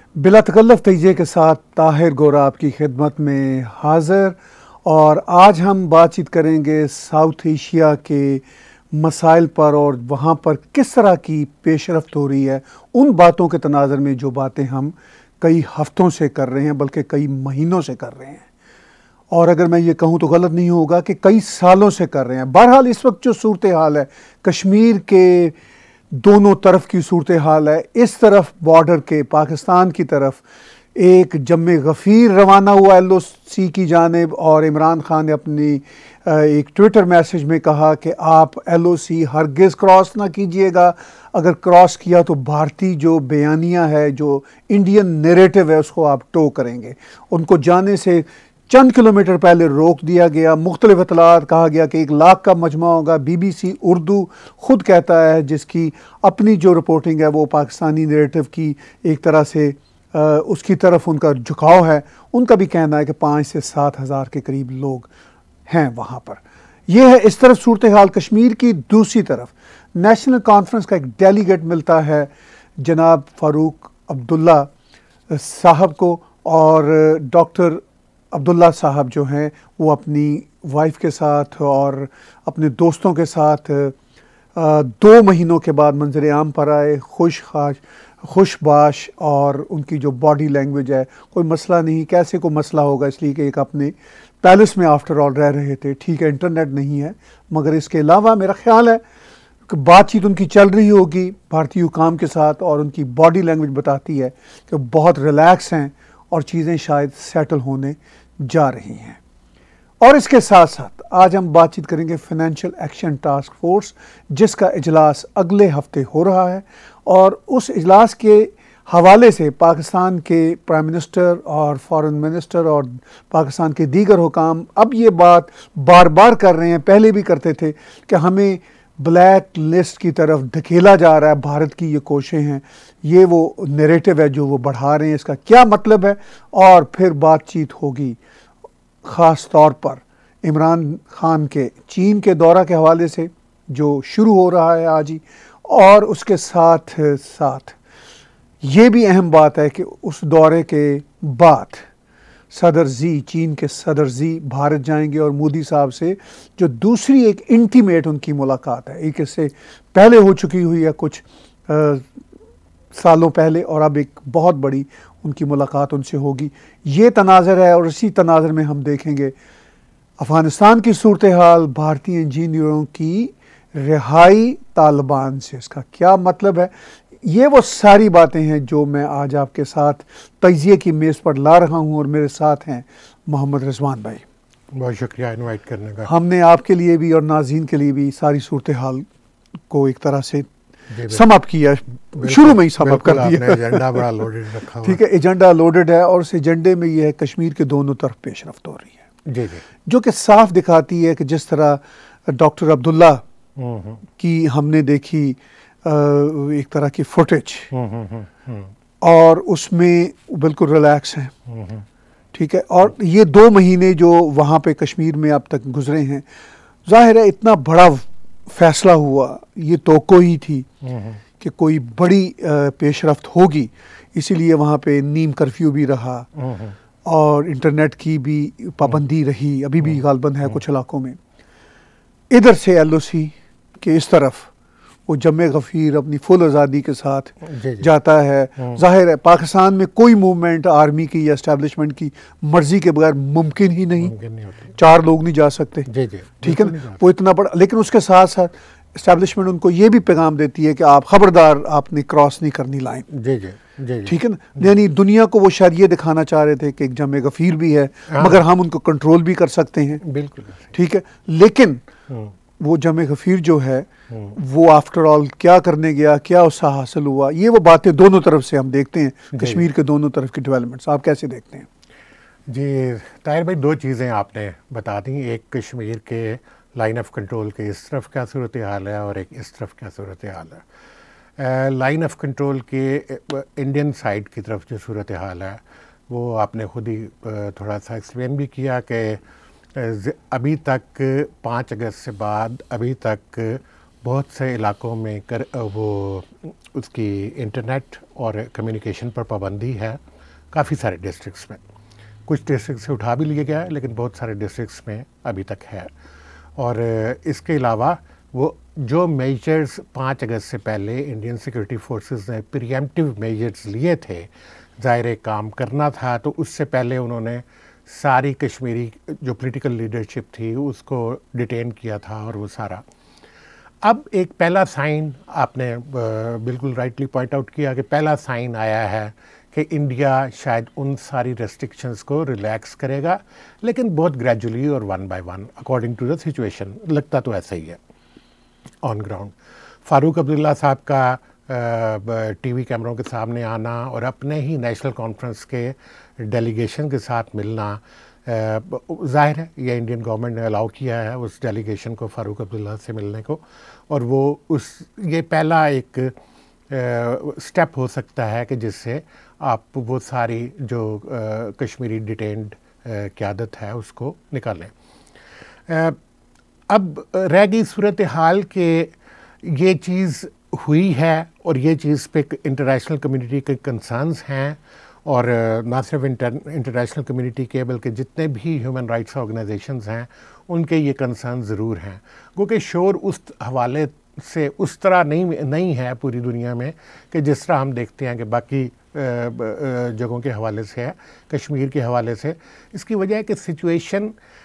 बिला तकल्लुफ़ तजिए के साथ ताहिर गोरा आपकी खिदमत में हाज़िर। और आज हम बातचीत करेंगे साउथ एशिया के मसाइल पर और वहाँ पर किस तरह की पेशरफ्त हो रही है, उन बातों के तनाज़र में जो बातें हम कई हफ्तों से कर रहे हैं, बल्कि कई महीनों से कर रहे हैं। और अगर मैं ये कहूँ तो गलत नहीं होगा कि कई सालों से कर रहे हैं। बहरहाल इस वक्त जो सूरत हाल है, कश्मीर के दोनों तरफ की सूरत हाल है। इस तरफ बॉर्डर के पाकिस्तान की तरफ एक जम्मे गफ़ीर रवाना हुआ LOC की जानिब, और इमरान खान ने अपनी एक ट्विटर मैसेज में कहा कि आप LOC हरगिज़ क्रॉस ना कीजिएगा, अगर क्रॉस किया तो भारतीय जो बयानिया है, जो इंडियन नैरेटिव है, उसको आप टो करेंगे। उनको जाने से चंद किलोमीटर पहले रोक दिया गया। मुख्तलिफ इतलात कहा गया कि 1 लाख का मजमा होगा। BBC उर्दू खुद कहता है, जिसकी अपनी जो रिपोर्टिंग है वो पाकिस्तानी नैरेटिव की एक तरह से उसकी तरफ उनका झुकाव है। उनका भी कहना है कि 5 से 7 हज़ार के करीब लोग हैं वहाँ पर। यह है इस तरफ सूरत हाल कश्मीर की। दूसरी तरफ नेशनल कॉन्फ्रेंस का एक डेलीगेट मिलता है जनाब फ़ारूक अब्दुल्ला साहब को, और डॉक्टर अब्दुल्ला साहब जो हैं वो अपनी वाइफ के साथ और अपने दोस्तों के साथ 2 महीनों के बाद मंजर आम पर आए, खुशबाश, और उनकी जो बॉडी लैंग्वेज है, कोई मसला नहीं। कैसे कोई मसला होगा, इसलिए कि एक अपने पैलेस में आफ्टर ऑल रह रहे थे। ठीक है, इंटरनेट नहीं है, मगर इसके अलावा मेरा ख्याल है कि बातचीत उनकी चल रही होगी भारतीय हुकाम के साथ, और उनकी बॉडी लैंग्वेज बताती है कि बहुत रिलैक्स हैं और चीज़ें शायद सेटल होने जा रही हैं। और इसके साथ साथ आज हम बातचीत करेंगे फाइनेंशियल एक्शन टास्क फोर्स, जिसका इजलास अगले हफ्ते हो रहा है। और उस इजलास के हवाले से पाकिस्तान के प्राइम मिनिस्टर और फॉरेन मिनिस्टर और पाकिस्तान के दीगर हुकाम अब ये बात बार बार कर रहे हैं, पहले भी करते थे, कि हमें ब्लैक लिस्ट की तरफ धकेला जा रहा है। भारत की ये कोशिशें हैं, ये वो नैरेटिव है जो वो बढ़ा रहे हैं, इसका क्या मतलब है। और फिर बातचीत होगी ख़ास तौर पर इमरान खान के चीन के दौरा के हवाले से, जो शुरू हो रहा है आज ही। और उसके साथ साथ ये भी अहम बात है कि उस दौरे के बाद चीन के सदर जी भारत जाएंगे, और मोदी साहब से जो दूसरी एक इंटीमेट उनकी मुलाकात है, एक इससे पहले हो चुकी हुई है कुछ सालों पहले, और अब एक बहुत बड़ी उनकी मुलाकात उनसे होगी। ये तनाज़र है, और इसी तनाज़र में हम देखेंगे अफ़गानिस्तान की सूरत हाल, भारतीय इंजीनियरों की रिहाई तालिबान से, इसका क्या मतलब है। ये वो सारी बातें हैं जो मैं आज आपके साथ तजिए की मेज़ पर ला रहा हूँ, और मेरे साथ हैं मोहम्मद रिजवान भाई। बहुत शुक्रिया इनवाइट करने का। हमने आपके लिए भी और नाज़रीन के लिए भी सारी सूरत हाल को एक तरह से समअप किया, शुरू में ही समअप कर दिया। एजेंडा बड़ा लोडेड रखा हुआ। ठीक है, एजेंडा लोडेड है, और उस एजेंडे में ये है कश्मीर के दोनों तरफ पेशरफ्त हो रही है, जी जी, जो कि साफ दिखाती है कि जिस तरह डॉक्टर अब्दुल्ला की हमने देखी एक तरह की फुटेज, और उसमें बिल्कुल रिलैक्स हैं। ठीक है, और ये 2 महीने जो वहाँ पे कश्मीर में अब तक गुजरे हैं, जाहिर है इतना बड़ा फैसला हुआ, ये तवक्को ही थी कि कोई बड़ी पेशरफ्त होगी, इसीलिए वहाँ पे नीम कर्फ्यू भी रहा, और इंटरनेट की भी पाबंदी रही, अभी भी गालबन है कुछ इलाकों में। इधर से LOC के इस तरफ वो जम्मे गफ़ीर अपनी फुल आज़ादी के साथ जाता है। जाहिर है पाकिस्तान में कोई मूवमेंट आर्मी की या एस्टैब्लिशमेंट की मर्ज़ी के बगैर मुमकिन ही नहीं। 4 लोग नहीं जा सकते, ठीक है ना, वो इतना बड़ा। लेकिन उसके साथ साथ एस्टैब्लिशमेंट उनको ये भी पैगाम देती है कि आप खबरदार, आपने क्रॉस नहीं करनी लाइन। ठीक है ना, यानी दुनिया को वो शायद ये दिखाना चाह रहे थे कि एक जम्मे गफ़ीर भी है, मगर हम उनको कंट्रोल भी कर सकते हैं। बिल्कुल ठीक है, लेकिन वो जमे गफ़ीर जो है वो आफ्टर ऑल क्या करने गया, क्या उससे हासिल हुआ, ये वो बातें दोनों तरफ से हम देखते हैं, कश्मीर के दोनों तरफ की डेवलपमेंट्स। आप कैसे देखते हैं? जी ताहिर भाई, 2 चीज़ें आपने बता दी। एक कश्मीर के लाइन ऑफ कंट्रोल के इस तरफ क्या सूरत हाल है, और एक इस तरफ क्या सूरत हाल है। लाइन ऑफ कंट्रोल के इंडियन साइड की तरफ जो सूरत हाल है, वो आपने खुद ही थोड़ा सा एक्सप्लेन भी किया कि अभी तक 5 अगस्त से बाद अभी तक بہت سے علاقوں میں وہ اس کی انٹرنیٹ اور کمیونیکیشن پر پابندی ہے کافی سارے ڈسٹرکٹس میں. کچھ ڈسٹرکٹ سے اٹھا بھی لیا گیا ہے لیکن بہت سارے ڈسٹرکٹس میں ابھی تک ہے. اور اس کے علاوہ وہ جو میجرز 5 اگست سے پہلے انڈین سیکورٹی فورسز نے پریمپٹیو میجرز لیے تھے، ظاہر کام کرنا تھا، تو اس سے پہلے انہوں نے ساری کشمیری جو پولیٹیکل لیڈرشپ تھی اس کو ڈیٹین کیا تھا اور وہ سارا. اب ایک پہلا سائن آپ نے بالکل رائٹلی پوائنٹ آؤٹ کیا کہ پہلا سائن آیا ہے کہ انڈیا شاید ان ساری ریسٹرکشنز کو ریلیکس کرے گا، لیکن بہت گریجولی اور 1 by 1 according to the situation. لگتا تو ایسا ہی ہے آن گراؤنڈ. فاروق عبداللہ صاحب کا ٹی وی کیمروں کے سامنے آنا اور اپنے ہی نیشنل کانفرنس کے ڈیلیگیشن کے ساتھ ملنا، ظاہر ہے یہ انڈین گورنمنٹ نے الاؤ کیا ہے اس ڈیلیگیشن کو فاروق عبداللہ سے ملنے کو، اور وہ یہ پہلا ایک سٹیپ ہو سکتا ہے کہ جس سے آپ وہ ساری جو کشمیری ڈیٹینڈ قیادت ہے اس کو نکالیں. اب رہ گئی صورتحال کہ یہ چیز ہوئی ہے اور یہ چیز پہ انٹرنیشنل کمیونٹی کے کنسرنز ہیں، اور نہ صرف انٹرنیشنل کمیونٹی کے بلکہ جتنے بھی ہیومن رائٹس آرگنائزیشنز ہیں ان کے یہ کنسرن ضرور ہیں. کیونکہ شور اس حوالے سے اس طرح نہیں ہے پوری دنیا میں کہ جس طرح ہم دیکھتے ہیں کہ باقی جگہوں کے حوالے سے ہے، کشمیر کے حوالے سے. اس کی وجہ ہے کہ سچویشن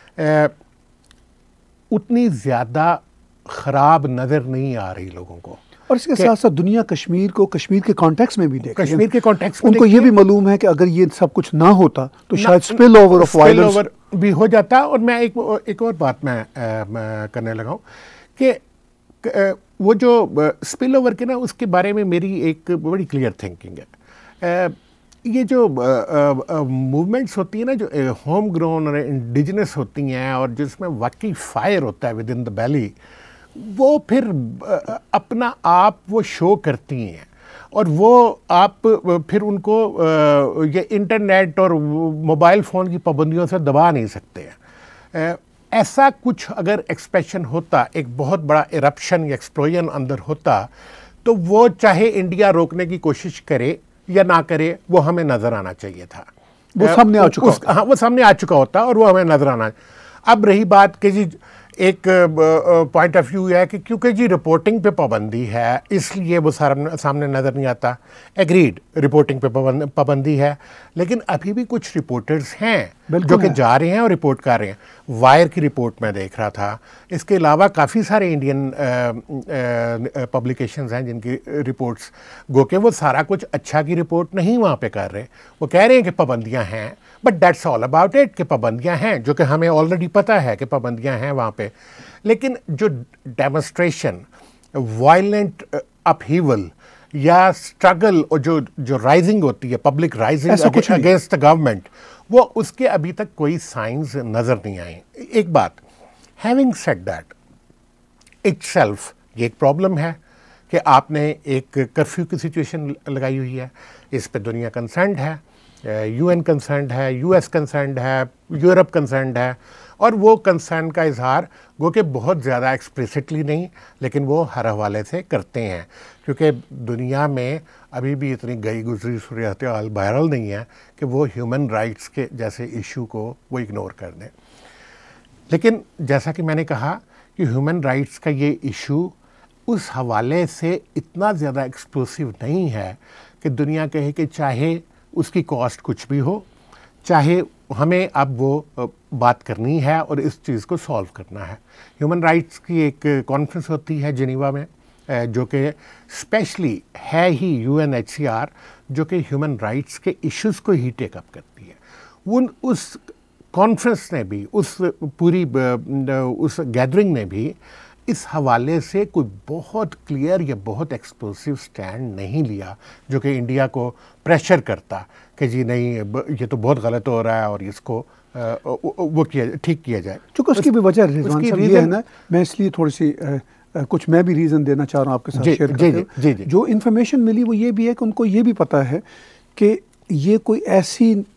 اتنی زیادہ خراب نظر نہیں آ رہی لوگوں کو، اور اس کے ساتھ ساتھ دنیا کشمیر کو کشمیر کے کانٹیکس میں بھی دیکھے، کشمیر کے کانٹیکس میں ان کو یہ بھی معلوم ہے کہ اگر یہ سب کچھ نہ ہوتا تو شاید سپل اوور آف وائلنس بھی ہو جاتا. اور میں ایک اور بات میں کرنے لگا ہوں کہ وہ جو سپل اوور کے نا اس کے بارے میں میری ایک بڑی کلیئر تھنکنگ ہے. یہ جو موومنٹس ہوتی ہیں نا جو ہوم گرون اور انڈیجنس ہوتی ہیں اور جس میں واقعی فائر ہوتا ہے ود ان دا بیلی، وہ پھر اپنا آپ وہ شو کرتی ہیں، اور وہ آپ پھر ان کو یہ انٹرنیٹ اور موبائل فون کی پابندیوں سے دبا نہیں سکتے ہیں. ایسا کچھ اگر ایکسپریشن ہوتا، ایک بہت بڑا ایرپشن یا ایکسپلوژن اندر ہوتا، تو وہ چاہے انڈیا روکنے کی کوشش کرے یا نہ کرے وہ ہمیں نظر آنا چاہیے تھا. وہ سامنے آ چکا ہوتا. ہاں وہ سامنے آ چکا ہوتا اور وہ ہمیں نظر آنا. اب رہی بات کہ جی ایک پوائنٹ آف ویو ہے کہ کیونکہ جی رپورٹنگ پہ پابندی ہے اس لیے وہ سامنے نظر نہیں آتا. ایگریڈ، رپورٹنگ پہ پابندی ہے، لیکن ابھی بھی کچھ رپورٹرز ہیں جو کہ جا رہے ہیں اور رپورٹ کر رہے ہیں. وائر کی رپورٹ میں دیکھ رہا تھا، اس کے علاوہ کافی سارے انڈین پبلیکیشنز ہیں جن کی رپورٹس گو کہ وہ سارا کچھ اچھا کی رپورٹ نہیں وہاں پہ کر رہے. وہ کہہ رہے ہیں کہ پابندیاں ہیں، but that's all about it, کہ پابندیاں ہیں، جو کہ ہمیں آلریڈی پتہ ہے کہ پابندیاں ہیں وہاں پہ. لیکن جو ڈیمونسٹریشن، وائلنٹ اپہیول یا اسٹرگل اور جو رائزنگ ہوتی ہے، public rising against the government, وہ اس کے ابھی تک کوئی سائنز نظر نہیں آئے. ایک بات، having said that itself یہ ایک پرابلم ہے کہ آپ نے ایک کرفیو کی سچویشن لگائی ہوئی ہے. اس پہ دنیا کنسرنڈ ہے، یو این کنسرنڈ ہے، یو ایس کنسرنڈ ہے، یورپ کنسرنڈ ہے، اور وہ کنسرن کا اظہار گو کہ بہت زیادہ ایکسپریسٹلی نہیں لیکن وہ ہر حوالے سے کرتے ہیں، کیونکہ دنیا میں ابھی بھی اتنی گئی گزری صورتحال وائرل نہیں ہے کہ وہ ہیومن رائٹس کے جیسے ایشو کو وہ اگنور کر دیں. لیکن جیسا کہ میں نے کہا کہ ہیومن رائٹس کا یہ ایشو اس حوالے سے اتنا زیادہ ایکسپلوسیو نہیں ہے کہ دنیا کہے کہ چاہے اس کی کاسٹ کچھ بھی ہو، چاہے ہمیں اب وہ بات کرنی ہے اور اس چیز کو سالو کرنا ہے. ہیومن رائٹس کی ایک کانفرنس ہوتی ہے جنیوا میں جو کہ اسپیشلی ہے ہی UNHCR، جو کہ ہیومن رائٹس کے ایشوز کو ہی ٹیک اپ کرتی ہے. اس کانفرنس نے بھی، اس پوری اس گیدرنگ نے بھی اس حوالے سے کوئی بہت کلیئر یا بہت ایکسپلوسیو سٹینڈ نہیں لیا جو کہ انڈیا کو پریشر کرتا کہ جی نہیں یہ تو بہت غلط ہو رہا ہے اور اس کو وہ ٹھیک کیا جائے. چونکہ اس کی بھی وجہ رضوان صاحب یہ ہے نا، میں اس لیے تھوڑی سی کچھ میں بھی ریزن دینا چاہ رہا ہوں آپ کے ساتھ شیئر کرتے ہوئے. جو انفارمیشن ملی وہ یہ بھی ہے کہ ان کو یہ بھی پتہ ہے کہ یہ کوئی ایسی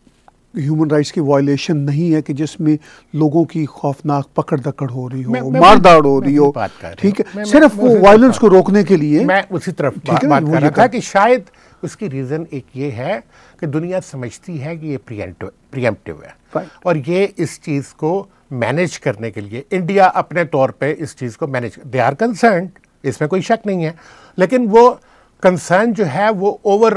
ہیومن رائٹس کی وائلیشن نہیں ہے کہ جس میں لوگوں کی خوفناک پکڑ دکڑ ہو رہی ہو, مار داڑ ہو رہی ہو, ٹھیک ہے, صرف وہ وائلنس کو روکنے کے لیے. میں اسی طرف بات کر رہا تھا کہ شاید اس کی ریزن ایک یہ ہے کہ دنیا سمجھتی ہے کہ یہ پریمپٹیو ہے, اور یہ اس چیز کو مینیج کرنے کے لیے انڈیا اپنے طور پہ اس چیز کو مینیج, دے آر کنسرنڈ, اس میں کوئی شک نہیں ہے, لیکن وہ کنسرن جو ہے وہ اوور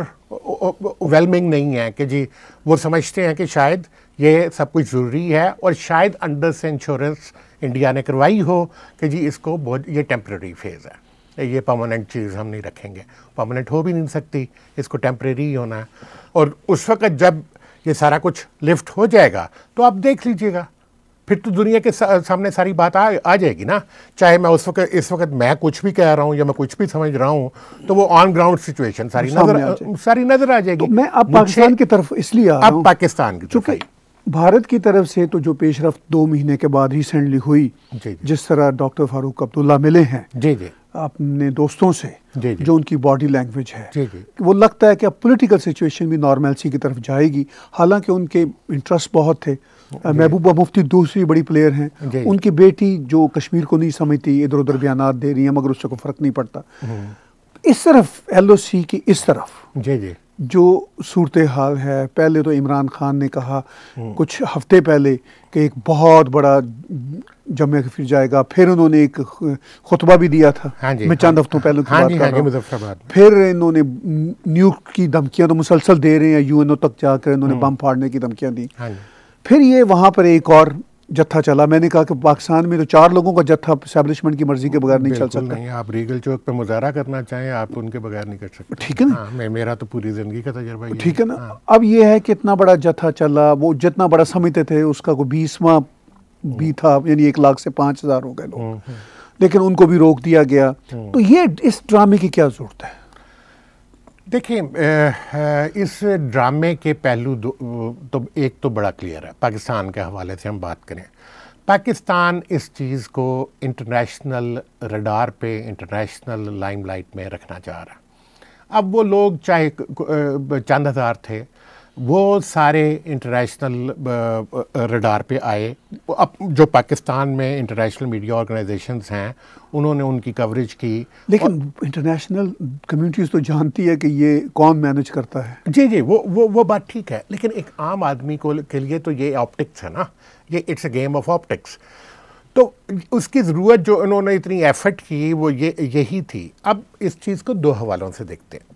ویلمنگ نہیں ہے کہ جی وہ سمجھتے ہیں کہ شاید یہ سب کچھ ضروری ہے, اور شاید انڈر سے انشورنس انڈیا نے کروائی ہو کہ جی اس کو بہت, یہ ٹیمپریری فیز ہے, یہ پرماننٹ چیز ہم نہیں رکھیں گے, پرماننٹ ہو بھی نہیں سکتی, اس کو ٹیمپریری ہی ہونا ہے. اور اس وقت جب یہ سارا کچھ لفٹ ہو جائے گا تو آپ دیکھ لیجئے گا, پھر تو دنیا کے سامنے ساری بات آ جائے گی نا, چاہے میں اس وقت میں کچھ بھی کہہ رہا ہوں یا میں کچھ بھی سمجھ رہا ہوں, تو وہ آن گراؤنڈ سچویشن ساری نظر آ جائے گی. میں اب پاکستان کی طرف اس لیے آ رہا ہوں, اب پاکستان کی چونکہ بھارت کی طرف سے تو جو پیش رفت 2 مہینے کے بعد ریسنٹلی ہوئی, جس طرح ڈاکٹر فاروق عبداللہ ملے ہیں اپنے دوستوں سے, جو ان کی باڈی لینگویج ہے, وہ لگتا ہے کہ اب پولیٹیکل سچویشن بھی نارملسی کی طرف جائے گی. حالانکہ ان کے انٹرسٹ بہت تھے. محبوبہ مفتی دوسری بڑی پلیئر ہیں, ان کی بیٹی جو کشمیر کو نہیں سمجھتی, ادھر ادھر بیانات دے رہی ہیں, مگر اس سے کوئی فرق نہیں پڑتا. اس طرف ایل او سی کی اس طرف جو صورتحال ہے, پہلے تو عمران خان نے کہا کچھ ہفتے پہلے کہ ایک بہت بڑا جمع پھر جائے گا, پھر انہوں نے ایک خطبہ بھی دیا تھا, میں چند ہفتوں پہلے کی بات کر رہا ہوں, پھر انہوں نے نیوک کی دھمکیاں تو مسلسل دے رہے ہیں, یو این او تک جا کر انہوں نے بم پھاڑنے کی دھمکیاں دی. پھر یہ وہاں پر ایک اور جتھا چلا. میں نے کہا کہ پاکستان میں تو 4 لوگوں کا جتھا اسٹیبلشمنٹ کی مرضی کے بغیر نہیں چل سکتا. نہیں, آپ ریگل چوک پہ مظاہرہ کرنا چاہیں آپ ان کے بغیر نہیں کر سکتے, ٹھیک ہے نا, میرا تو پوری زندگی کا تجربہ ہے, ٹھیک ہے نا. اب یہ ہے کہ اتنا بڑا جتھا چلا, وہ جتنا بڑا سمجھتے تھے اس کا کوئی 20واں بھی تھا, یعنی 1 لاکھ سے 5,000 ہو گئے لوگ, لیکن ان کو بھی روک دیا گیا. تو یہ اس ڈرامے کی کیا ضرورت ہے؟ دیکھیں, اس ڈرامے کے پہلو تو ایک تو بڑا کلیئر ہے. پاکستان کے حوالے سے ہم بات کریں, پاکستان اس چیز کو انٹرنیشنل ریڈار پہ, انٹرنیشنل لائم لائٹ میں رکھنا چاہ رہا ہے. اب وہ لوگ چاہے چند ہزار تھے, وہ سارے انٹرنیشنل ریڈار پہ آئے. اب جو پاکستان میں انٹرنیشنل میڈیا آرگنائزیشنز ہیں انہوں نے ان کی کوریج کی, لیکن انٹرنیشنل کمیونٹیز تو جانتی ہے کہ یہ کون مینیج کرتا ہے. جی وہ بات ٹھیک ہے, لیکن ایک عام آدمی کے لیے تو یہ آپٹکس ہے نا, یہ it's a game of optics. تو اس کی ضرورت جو انہوں نے اتنی ایفرٹ کی وہ یہی تھی. اب اس چیز کو 2 حوالوں سے دیکھتے ہیں.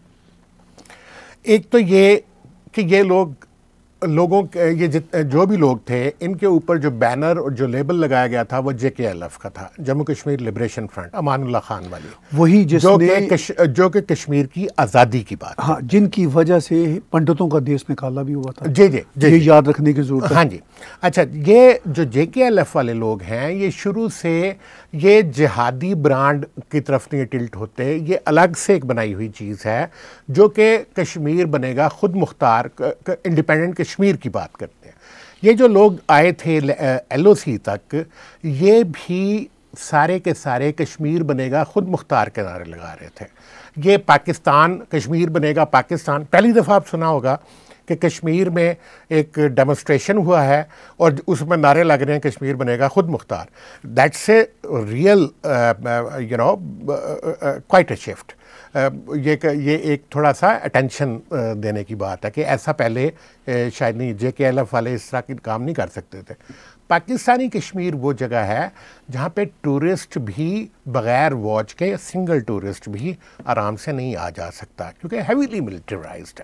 ایک تو یہ کہ یہ لوگوں یہ جو بھی لوگ تھے, ان کے اوپر جو بینر اور جو لیبل لگایا گیا تھا وہ JKLF کا تھا, جموں کشمیر لبریشن فرنٹ, امان اللہ خان والی, وہی جو کہ کشمیر کی آزادی کی بات, ہاں, جن کی وجہ سے پنڈتوں کا دیس نکالا بھی ہوا تھا. جی یہ یاد رکھنے کی ضرورت ہے. ہاں جی. اچھا, یہ جو JKLF والے لوگ ہیں یہ شروع سے یہ جہادی برانڈ کی طرف نہیں ٹلٹ ہوتے, یہ الگ سے ایک بنائی ہوئی چیز ہے جو کہ کشمیر بنے گا خود مختار, انڈیپینڈنٹ کشمیر کی بات کرتے ہیں. یہ جو لوگ آئے تھے LOC تک, یہ بھی سارے کے سارے کشمیر بنے گا خود مختار کے نعرے لگا رہے تھے. یہ پاکستان, کشمیر بنے گا پاکستان, پہلی دفعہ آپ سنا ہوگا کہ کشمیر میں ایک ڈیمونسٹریشن ہوا ہے اور اس میں نعرے لگ رہے ہیں کشمیر بنے گا خود مختار. That's a real quite a shift. یہ ایک تھوڑا سا اٹینشن دینے کی بات ہے کہ ایسا پہلے شاید نہیں, JKLF والے اس طرح کی کام نہیں کر سکتے تھے. پاکستانی کشمیر وہ جگہ ہے جہاں پہ ٹورسٹ بھی بغیر واچ کے, سنگل ٹورسٹ بھی آرام سے نہیں آ جا سکتا, کیونکہ ہیویلی ملٹرائزڈ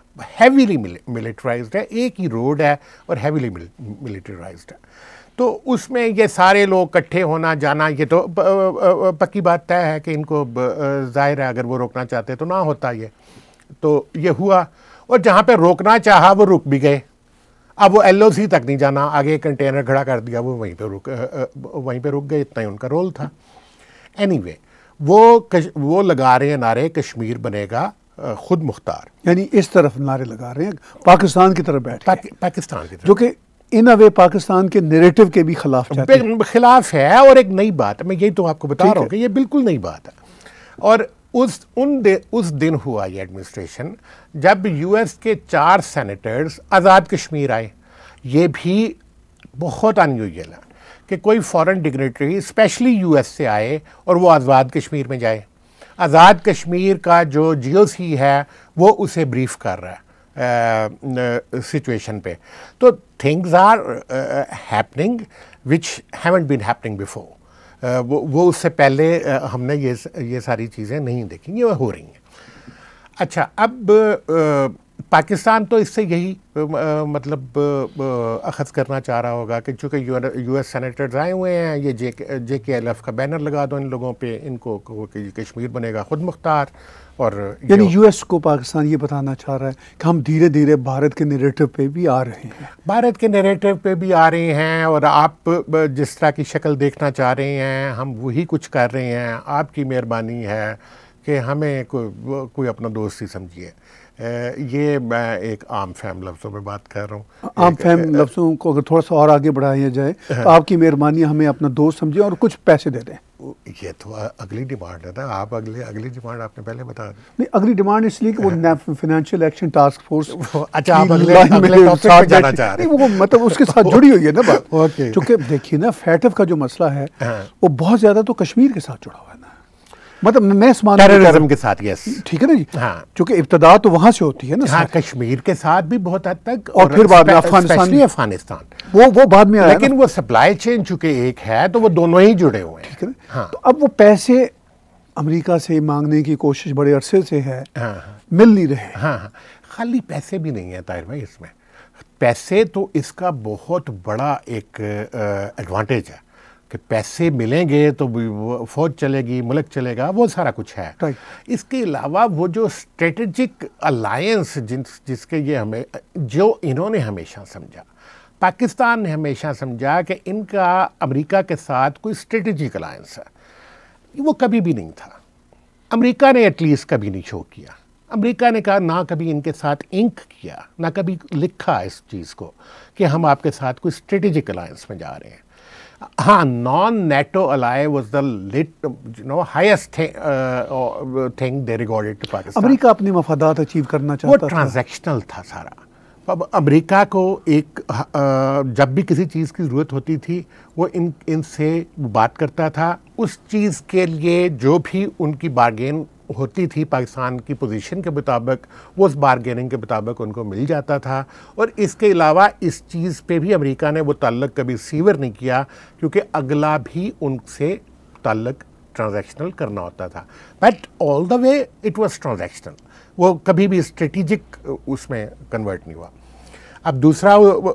ہے, ایک ہی روڈ ہے اور ہیویلی ملٹرائزڈ ہے. تو اس میں یہ سارے لوگ اکٹھے ہونا جانا, یہ تو پکی بات طے ہے کہ ان کو ظاہر ہے اگر وہ روکنا چاہتے تو نہ ہوتا یہ. تو یہ ہوا, اور جہاں پہ روکنا چاہا وہ رک بھی گئے. اب وہ LOC تک نہیں جانا, آگے کنٹینر کھڑا کر دیا, وہ وہیں پہ رک گئے, اتنا ہی ان کا رول تھا. اینی وے, وہ لگا رہے ہیں نعرے کشمیر بنے گا خود مختار, یعنی اس طرف نعرے لگا رہے ہیں پاکستان کی طرف بیٹھ پاکستان کی طرف, جو کہ ان اے وے پاکستان کے نیریٹو کے بھی خلاف ہے. اور ایک نئی بات ہے, میں یہی تو آپ کو بتا رہا ہوں کہ یہ بالکل نئی بات ہے. اور اس دن ہوا یہ ایڈمنسٹریشن جب US کے 4 سینیٹرز آزاد کشمیر آئے. یہ بھی بہت انیوژل ہے کہ کوئی فورن ڈگنیٹری اسپیشلی یو ایس سے آئے اور وہ آزاد کشمیر میں جائے. آزاد کشمیر کا جو جی او سی ہے وہ اسے بریف کر رہا ہے سچویشن پہ. تو things are happening which haven't been happening before. وہ اس سے پہلے ہم نے یہ ساری چیزیں نہیں دیکھیں، یہ ہو رہی ہیں. اچھا، اب پاکستان تو اس سے یہی مطلب اخذ کرنا چاہ رہا ہوگا کہ چونکہ یو ایس سینیٹرز آئے ہوئے ہیں، یہ جے کے ایل ایف کا بینر لگا دو ان لوگوں پہ، ان کو کہ کشمیر بنے گا خود مختار. اور یعنی یو ایس کو پاکستان یہ بتانا چاہ رہا ہے کہ ہم دھیرے دھیرے بھارت کے نیریٹو پہ بھی آ رہے ہیں. بھارت کے نیریٹو پہ بھی آ رہے ہیں، اور آپ جس طرح کی شکل دیکھنا چاہ رہے ہیں ہم وہی کچھ کر رہے ہیں. آپ کی مہربانی ہے کہ ہمیں کوئی اپنا دوست ہی سمجھیے. یہ میں ایک عام فہم لفظوں میں بات کر رہا ہوں. عام فہم لفظوں کو اگر تھوڑا سا اور آگے بڑھایا جائے تو آپ کی مہربانی ہمیں اپنا دوست سمجھیں اور کچھ پیسے دے دیں. یہ تو اگلی ڈیمانڈ ہے نا. آپ اگلی ڈیمانڈ آپ نے پہلے بتا دی. نہیں، اگلی ڈیمانڈ اس لیے کہ وہ فائنینشیل ایکشن ٹاسک فورس. اچھا، آپ اگلے ٹاپک پہ جانا چاہ رہے ہیں. وہ مطلب اس کے ساتھ جڑی ہوئی ہے نا بات. چونکہ دیکھیے نا فیٹف کا جو مسئلہ ہے وہ بہت زیادہ تو کشمیر کے ساتھ جڑا ہوا ہے نا. مطلب میں اس معنی ٹیررزم کے ساتھ. یس، ٹھیک ہے نا جی. چونکہ ابتدا تو وہاں سے ہوتی ہے نا. ہاں، کشمیر کے ساتھ بھی بہت حد تک، اور پھر بعد میں افغانستان وہ بعد میں آیا. لیکن وہ سپلائی چین چونکہ ایک ہے تو وہ دونوں ہی جڑے ہوئے ہیں. ٹھیک ہے. تو اب وہ پیسے امریکہ سے مانگنے کی کوشش بڑے عرصے سے ہے، مل نہیں رہے. ہاں، خالی پیسے بھی نہیں ہیں طاہر بھائی. اس میں پیسے تو اس کا بہت بڑا ایک ایڈوانٹیج ہے کہ پیسے ملیں گے تو فوج چلے گی، ملک چلے گا، وہ سارا کچھ ہے. اس کے علاوہ وہ جو اسٹریٹجک الائنس جس کے یہ ہمیں جو انہوں نے ہمیشہ سمجھا، پاکستان نے ہمیشہ سمجھا کہ ان کا امریکہ کے ساتھ کوئی اسٹریٹجک الائنس ہے، وہ کبھی بھی نہیں تھا. امریکہ نے ایٹ لیسٹ کبھی نہیں شو کیا. امریکہ نے کہا نہ کبھی ان کے ساتھ انک کیا، نہ کبھی لکھا اس چیز کو کہ ہم آپ کے ساتھ کوئی اسٹریٹجک الائنس میں جا رہے ہیں. ہاں، non NATO ally was the highest thing they regarded to Pakistan. America اپنے مفادات اچیو کرنا چاہتا تھا. وہ ٹرانزیکشنل تھا سارا. اب امریکہ کو ایک جب بھی کسی چیز کی ضرورت ہوتی تھی وہ ان سے بات کرتا تھا. اس چیز کے لیے جو بھی ان کی بارگین ہوتی تھی پاکستان کی پوزیشن کے مطابق، وہ اس بارگیننگ کے مطابق ان کو مل جاتا تھا. اور اس کے علاوہ اس چیز پہ بھی امریکہ نے وہ تعلق کبھی سیور نہیں کیا، کیونکہ اگلا بھی ان سے تعلق ٹرانزیکشنل کرنا ہوتا تھا. But all the way it was transactional. وہ کبھی بھی اسٹریٹجک اس میں کنورٹ نہیں ہوا. اب دوسرا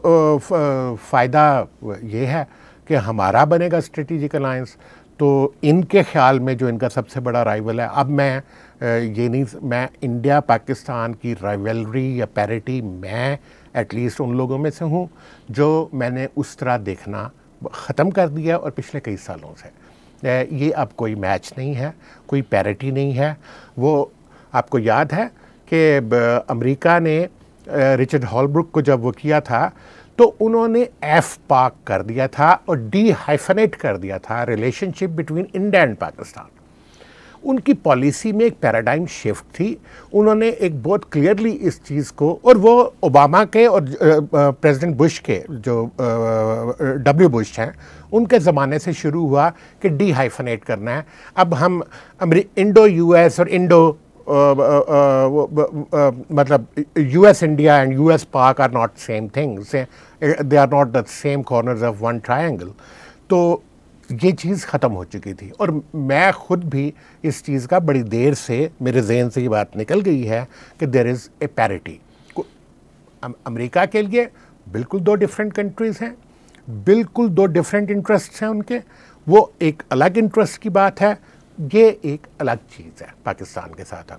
فائدہ یہ ہے کہ ہمارا بنے گا اسٹریٹجک الائنس. تو ان کے خیال میں جو ان کا سب سے بڑا رائیول ہے، اب میں میں انڈیا پاکستان کی رائیولری یا پیرٹی میں ایٹ لیسٹ ان لوگوں میں سے ہوں جو میں نے اس طرح دیکھنا ختم کر دیا اور پچھلے کئی سالوں سے یہ اب کوئی میچ نہیں ہے، کوئی پیرٹی نہیں ہے. وہ آپ کو یاد ہے کہ امریکہ نے رچرڈ ہالبروک کو جب وہ کیا تھا تو انہوں نے ایف پاک کر دیا تھا اور ڈی ہائفنیٹ کر دیا تھا relationship between India and Pakistan. ان کی پالیسی میں ایک پیراڈائم شفٹ تھی. انہوں نے ایک بہت کلیئرلی اس چیز کو، اور وہ اوباما کے اور پریزیڈنٹ بش کے جو ڈبلیو بش ہیں ان کے زمانے سے شروع ہوا کہ ڈی ہائفنیٹ کرنا ہے. اب ہم انڈو یو ایس اور انڈو مطلب U S India and U S Pak are not same things, they are not the same corners of one triangle. تو یہ چیز ختم ہو چکی تھی، اور میں خود بھی اس چیز کا بڑی دیر سے میرے ذہن سے یہ بات نکل گئی ہے کہ دیر از اے پیرٹی. امریکہ کے لیے بالکل دو ڈفرینٹ کنٹریز ہیں، بالکل دو ڈفرینٹ انٹرسٹس ہیں ان کے. وہ ایک الگ انٹرسٹ کی بات ہے، یہ ایک الگ چیز ہے پاکستان کے ساتھ.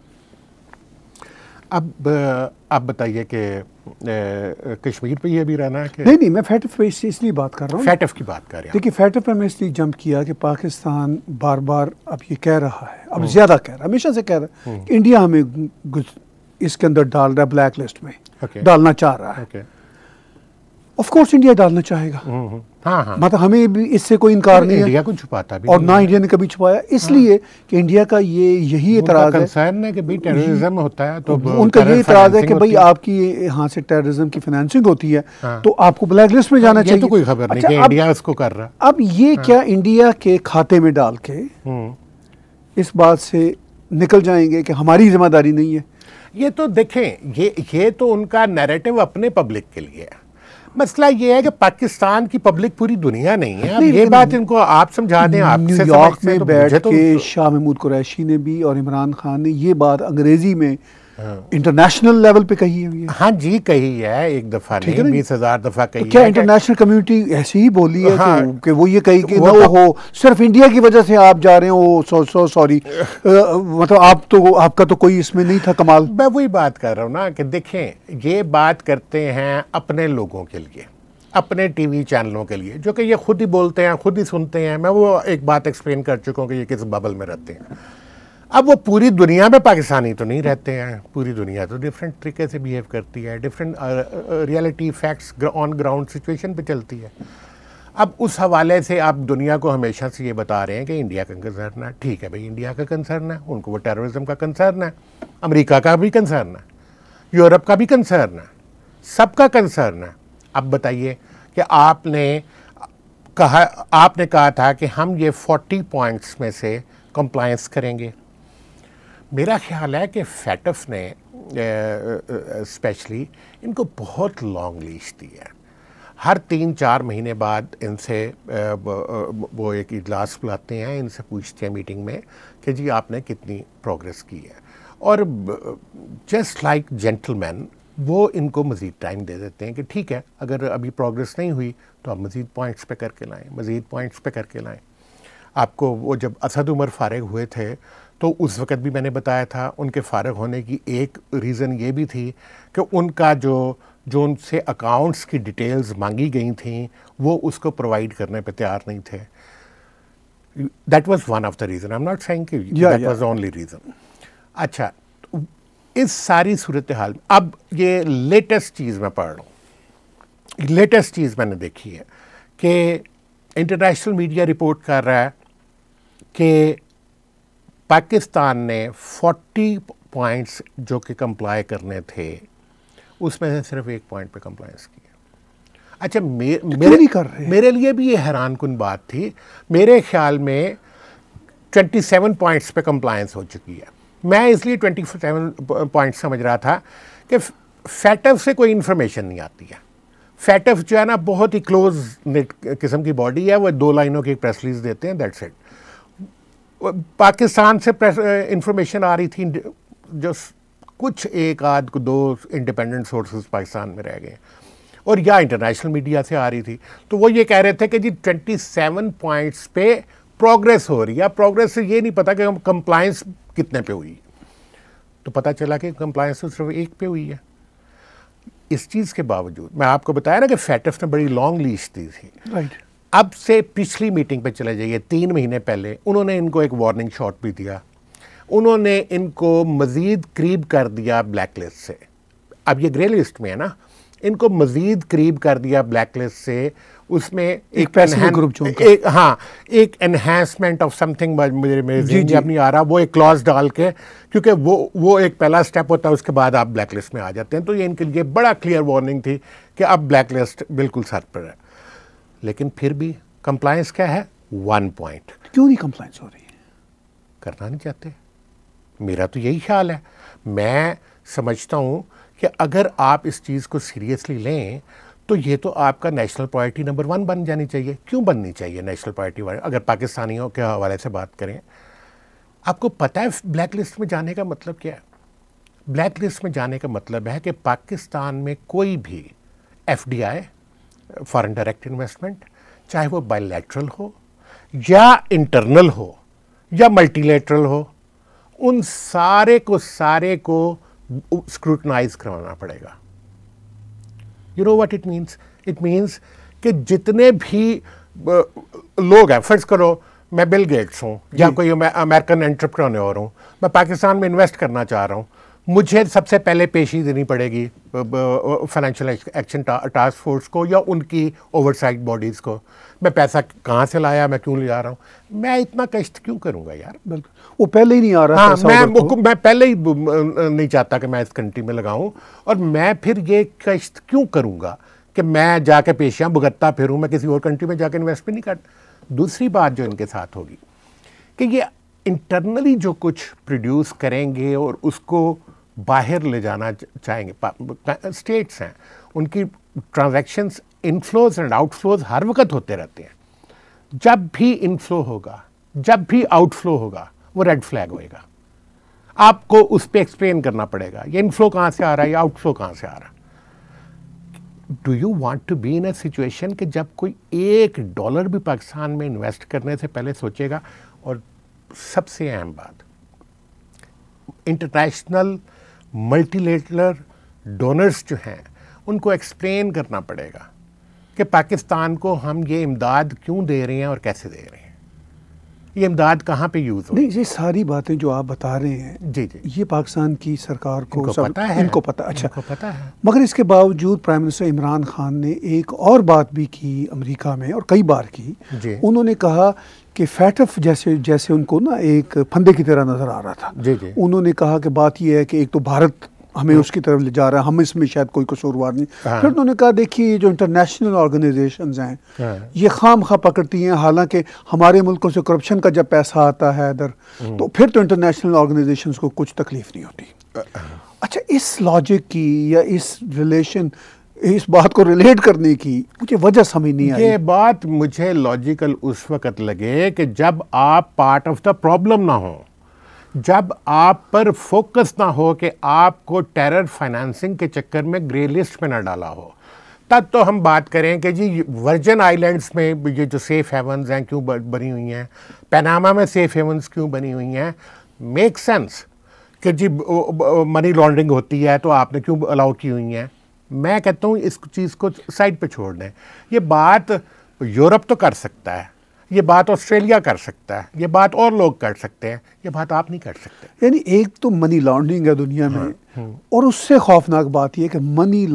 اب آپ بتائیے کہ کشمیر پہ یہ بھی رہنا ہے کہ نہیں میں فیٹف پہ اس لیے بات کر رہا ہوں. فیٹف کی بات کر رہے ہیں. دیکھیے فیٹف پہ میں اس لیے جمپ کیا کہ پاکستان بار بار اب یہ کہہ رہا ہے، اب زیادہ کہہ رہا ہے، ہمیشہ سے کہہ رہا ہے کہ انڈیا ہمیں اس کے اندر ڈال رہا ہے، بلیک لسٹ میں ڈالنا چاہ رہا ہے. آف کورس انڈیا ڈالنا چاہے گا. مطلب ہمیں بھی اس سے کوئی انکار نہیں ہے، انڈیا کو چھپاتا بھی اور نہ انڈیا نے کبھی چھپایا، اس لیے کہ انڈیا کا یہی اعتراض ہے کہ بھئی ٹیررزم ہوتا ہے، تو ان کا یہ اعتراض ہے کہ بھئی آپ کی یہاں سے ٹیررزم کی فنانسنگ ہوتی ہے تو آپ کو بلیک لسٹ میں جانا چاہیے. یہ تو کوئی خبر نہیں کہ انڈیا اس کو کر رہا. اب یہ کیا انڈیا کے کھاتے میں ڈال کے اس بات سے نکل جائیں گے کہ ہماری ذمہ داری نہیں ہے؟ یہ تو دیکھیں، یہ تو ان کا نیریٹو اپنے پبلک کے لیے ہے. مسئلہ یہ ہے کہ پاکستان کی پبلک پوری دنیا نہیں ہے. اب یہ بات ان کو آپ سمجھا دیں. آپ نیو یارک میں بیٹھ کے شاہ محمود قریشی نے بھی اور عمران خان نے یہ بات انگریزی میں انٹرنیشنل لیول پہ کہی ہوئی ہے. ہاں جی، کہی ہے، ایک دفعہ نہیں 20,000 دفعہ کہی ہے. کیا انٹرنیشنل کمیونٹی ایسی ہی بولی ہے کہ وہ یہ کہی کہ نہ ہو صرف انڈیا کی وجہ سے آپ جا رہے ہو، سوری مطلب آپ کا تو کوئی اس میں نہیں تھا کمال. میں وہی بات کر رہا ہوں نا کہ دیکھیں، یہ بات کرتے ہیں اپنے لوگوں کے لیے، اپنے ٹی وی چینلوں کے لیے، جو کہ یہ خود ہی بولتے ہیں، خود ہی سنتے ہیں. میں وہ ایک بات ایکسپلین کر چکا ہوں کہ یہ کس ببل میں رہتے ہیں. اب وہ پوری دنیا میں پاکستانی تو نہیں رہتے ہیں، پوری دنیا تو ڈیفرنٹ طریقے سے بیہیو کرتی ہے، different reality facts on ground situation پہ چلتی ہے. اب اس حوالے سے آپ دنیا کو ہمیشہ سے یہ بتا رہے ہیں کہ انڈیا کا کنسرن ہے. ٹھیک ہے بھائی، انڈیا کا کنسرن ہے، ان کو وہ ٹیررزم کا کنسرن ہے، امریکہ کا بھی کنسرن ہے، یورپ کا بھی کنسرن ہے، سب کا کنسرن ہے. اب بتائیے کہ آپ نے کہا تھا کہ ہم یہ 40 پوائنٹس میں سے کمپلائنس کریں گے. میرا خیال ہے کہ فیٹف نے اسپیشلی ان کو بہت لانگ لیش دی ہے. ہر 3-4 مہینے بعد ان سے وہ ایک اجلاس بلاتے ہیں، ان سے پوچھتے ہیں میٹنگ میں کہ جی آپ نے کتنی پروگریس کی ہے، اور جسٹ لائک جینٹل مین وہ ان کو مزید ٹائم دے دیتے ہیں کہ ٹھیک ہے، اگر ابھی پروگریس نہیں ہوئی تو آپ مزید پوائنٹس پہ کر کے لائیں، مزید پوائنٹس پہ کر کے لائیں. آپ کو وہ جب اسد عمر فارغ ہوئے تھے تو اس وقت بھی میں نے بتایا تھا ان کے فارغ ہونے کی ایک ریزن یہ بھی تھی کہ ان کا جو ان سے اکاؤنٹس کی ڈیٹیلز مانگی گئی تھیں وہ اس کو پرووائڈ کرنے پہ تیار نہیں تھے. That was one of the reason. I am not seeing کہ دیٹ واز اونلی ریزن. اچھا، اس ساری صورتحال میں اب یہ لیٹسٹ چیز میں پڑھ رہا ہوں، لیٹسٹ چیز میں نے دیکھی ہے کہ انٹرنیشنل میڈیا رپورٹ کر رہا ہے کہ پاکستان نے 40 پوائنٹس جو کہ کمپلائی کرنے تھے اس میں سے صرف 1 پوائنٹ پہ کمپلائنس کیا. اچھا، میرے لیے بھی یہ حیران کن بات تھی. میرے خیال میں 27 پوائنٹس پہ کمپلائنس ہو چکی ہے. میں اس لیے 27 پوائنٹس سمجھ رہا تھا کہ فیٹف سے کوئی انفارمیشن نہیں آتی ہے. فیٹف جو ہے نا بہت ہی کلوز نیٹ قسم کی باڈی ہے، وہ 2 لائنوں کی ایک پریس ریلیز دیتے ہیں، دیٹس اٹ. پاکستان سے انفارمیشن آ رہی تھی جو کچھ 1-2 انڈیپینڈنٹ سورسز پاکستان میں رہ گئے، اور یا انٹرنیشنل میڈیا سے آ رہی تھی. تو وہ یہ کہہ رہے تھے کہ جی 27 پوائنٹس پہ پروگریس ہو رہی ہے. پروگریس سے یہ نہیں پتا کہ کمپلائنس کتنے پہ ہوئی. تو پتہ چلا کہ کمپلائنس تو صرف 1 پہ ہوئی ہے. اس چیز کے باوجود میں آپ کو بتایا نا کہ فیٹف نے بڑی لانگ لیش دی تھی. اب سے پچھلی میٹنگ پہ چلے جائیے، 3 مہینے پہلے انہوں نے ان کو ایک وارننگ شاٹ بھی دیا. انہوں نے ان کو مزید قریب کر دیا بلیک لسٹ سے. اب یہ گرے لسٹ میں ہے نا، ان کو مزید قریب کر دیا بلیک لسٹ سے. اس میں ایک انہینسمنٹ آف سم تھنگ میرے اب نہیں آ رہا، وہ ایک کلاز ڈال کے، کیونکہ وہ ایک پہلا سٹیپ ہوتا ہے، اس کے بعد آپ بلیک لسٹ میں آ جاتے ہیں. تو یہ ان کے لیے بڑا کلیئر وارننگ تھی کہ اب بلیک لسٹ بالکل سر پر ہے. لیکن پھر بھی کمپلائنس کیا ہے؟ 1 پوائنٹ. کیوں نہیں کمپلائنس ہو رہی ہے؟ کرنا نہیں چاہتے. میرا تو یہی خیال ہے. میں سمجھتا ہوں کہ اگر آپ اس چیز کو سیریسلی لیں تو یہ تو آپ کا نیشنل پرائرٹی نمبر 1 بن جانی چاہیے. کیوں بننی چاہیے نیشنل پرائرٹی اگر پاکستانیوں کے حوالے سے بات کریں؟ آپ کو پتہ ہے بلیک لسٹ میں جانے کا مطلب کیا ہے؟ بلیک لسٹ میں جانے کا مطلب ہے کہ پاکستان میں کوئی بھی FDI فارن ڈائریکٹ انویسٹمنٹ، چاہے وہ بائی لیٹرل ہو یا انٹرنل ہو یا ملٹی لیٹرل ہو، ان سارے کو اسکروٹنائز کروانا پڑے گا. You know what it means? It means کہ جتنے بھی لوگ ہیں، فرض کرو میں بل گیٹس ہوں یا کوئی امریکن انٹرپرینور ہوں، میں پاکستان میں انویسٹ کرنا چاہ رہا ہوں، مجھے سب سے پہلے پیشی دینی پڑے گی فائنینشیل ایکشن ٹاسک فورس کو یا ان کی اوورسائٹ باڈیز کو. میں پیسہ کہاں سے لایا, میں کیوں لے جا رہا ہوں, میں اتنا کشٹ کیوں کروں گا یار. بالکل, وہ پہلے ہی نہیں آ رہا. میں پہلے ہی نہیں چاہتا کہ میں اس کنٹری میں لگاؤں, اور میں پھر یہ کشٹ کیوں کروں گا کہ میں جا کے پیشیاں بھگتتا پھروں, میں کسی اور کنٹری میں جا کے انویسٹ بھی نہیں کرتا. دوسری بات جو ان کے ساتھ ہوگی کہ یہ انٹرنلی جو کچھ پروڈیوس کریں گے اور اس کو باہر لے جانا چاہیں گے. اسٹیٹس ہیں, ان کی transactions inflows and outflows ہر وقت ہوتے رہتے ہیں. جب بھی انفلو ہوگا, جب بھی آؤٹ فلو ہوگا, وہ ریڈ فلیگ ہوئے گا. آپ کو اس پہ ایکسپلین کرنا پڑے گا یہ انفلو کہاں سے آ رہا ہے, یہ آؤٹ فلو کہاں سے آ رہا ہے. Do you want to be in a situation کہ جب کوئی $1 بھی پاکستان میں انویسٹ کرنے سے پہلے سوچے گا. اور سب سے اہم بات, انٹرنیشنل ملٹی لیٹرل ڈونرز جو ہیں ان کو ایکسپلین کرنا پڑے گا کہ پاکستان کو ہم یہ امداد کیوں دے رہے ہیں اور کیسے دے رہے ہیں, یہ امداد کہاں پہ یوز ہو. نہیں, یہ ساری باتیں جو آپ بتا رہے ہیں جی جی یہ پاکستان کی سرکار کو پتہ ہے, ان کو پتہ. اچھا, پتہ ہے. مگر اس کے باوجود پرائم منسٹر عمران خان نے ایک اور بات بھی کی امریکہ میں, اور کئی بار کی. جی. انہوں نے کہا کہ فیٹف جیسے ان کو نا ایک پھندے کی طرح نظر آ رہا تھا. جی جی. انہوں نے کہا کہ بات یہ ہے کہ ایک تو بھارت ہمیں اس کی طرف لے جا رہا ہے, ہم اس میں شاید کوئی قصوروار نہیں. پھر انہوں نے کہا دیکھیے یہ جو انٹرنیشنل آرگنائزیشنز ہیں یہ خام خواہ پکڑتی ہیں, حالانکہ ہمارے ملکوں سے کرپشن کا جب پیسہ آتا ہے ادھر تو پھر تو انٹرنیشنل آرگنائزیشنز کو کچھ تکلیف نہیں ہوتی. اچھا, اس لاجک کی یا اس ریلیشن, اس بات کو ریلیٹ کرنے کی مجھے وجہ سمجھ نہیں آئی. یہ بات مجھے لاجیکل اس وقت لگے کہ جب آپ پارٹ آف دا پرابلم نہ ہو, جب آپ پر فوکس نہ ہو کہ آپ کو ٹیرر فائنانسنگ کے چکر میں گرے لسٹ میں نہ ڈالا ہو, تب تو ہم بات کریں کہ جی ورجن آئیلینڈز میں یہ جو سیف ہیونز ہیں کیوں بنی ہوئی ہیں, پیناما میں سیف ہیونز کیوں بنی ہوئی ہیں, میک سینس کہ جی منی لانڈرنگ ہوتی ہے تو آپ نے کیوں الاؤ کی ہوئی ہیں. میں کہتا ہوں اس چیز کو سائڈ پہ چھوڑ دیں. یہ بات یورپ تو کر سکتا ہے, یہ بات آسٹریلیا کر سکتا ہے, یہ بات اور لوگ کر سکتے ہیں, یہ بات آپ نہیں کر سکتے. یعنی ایک تو منی لانڈرنگ ہے دنیا میں, اور اس سے خوفناک بات یہ کہ money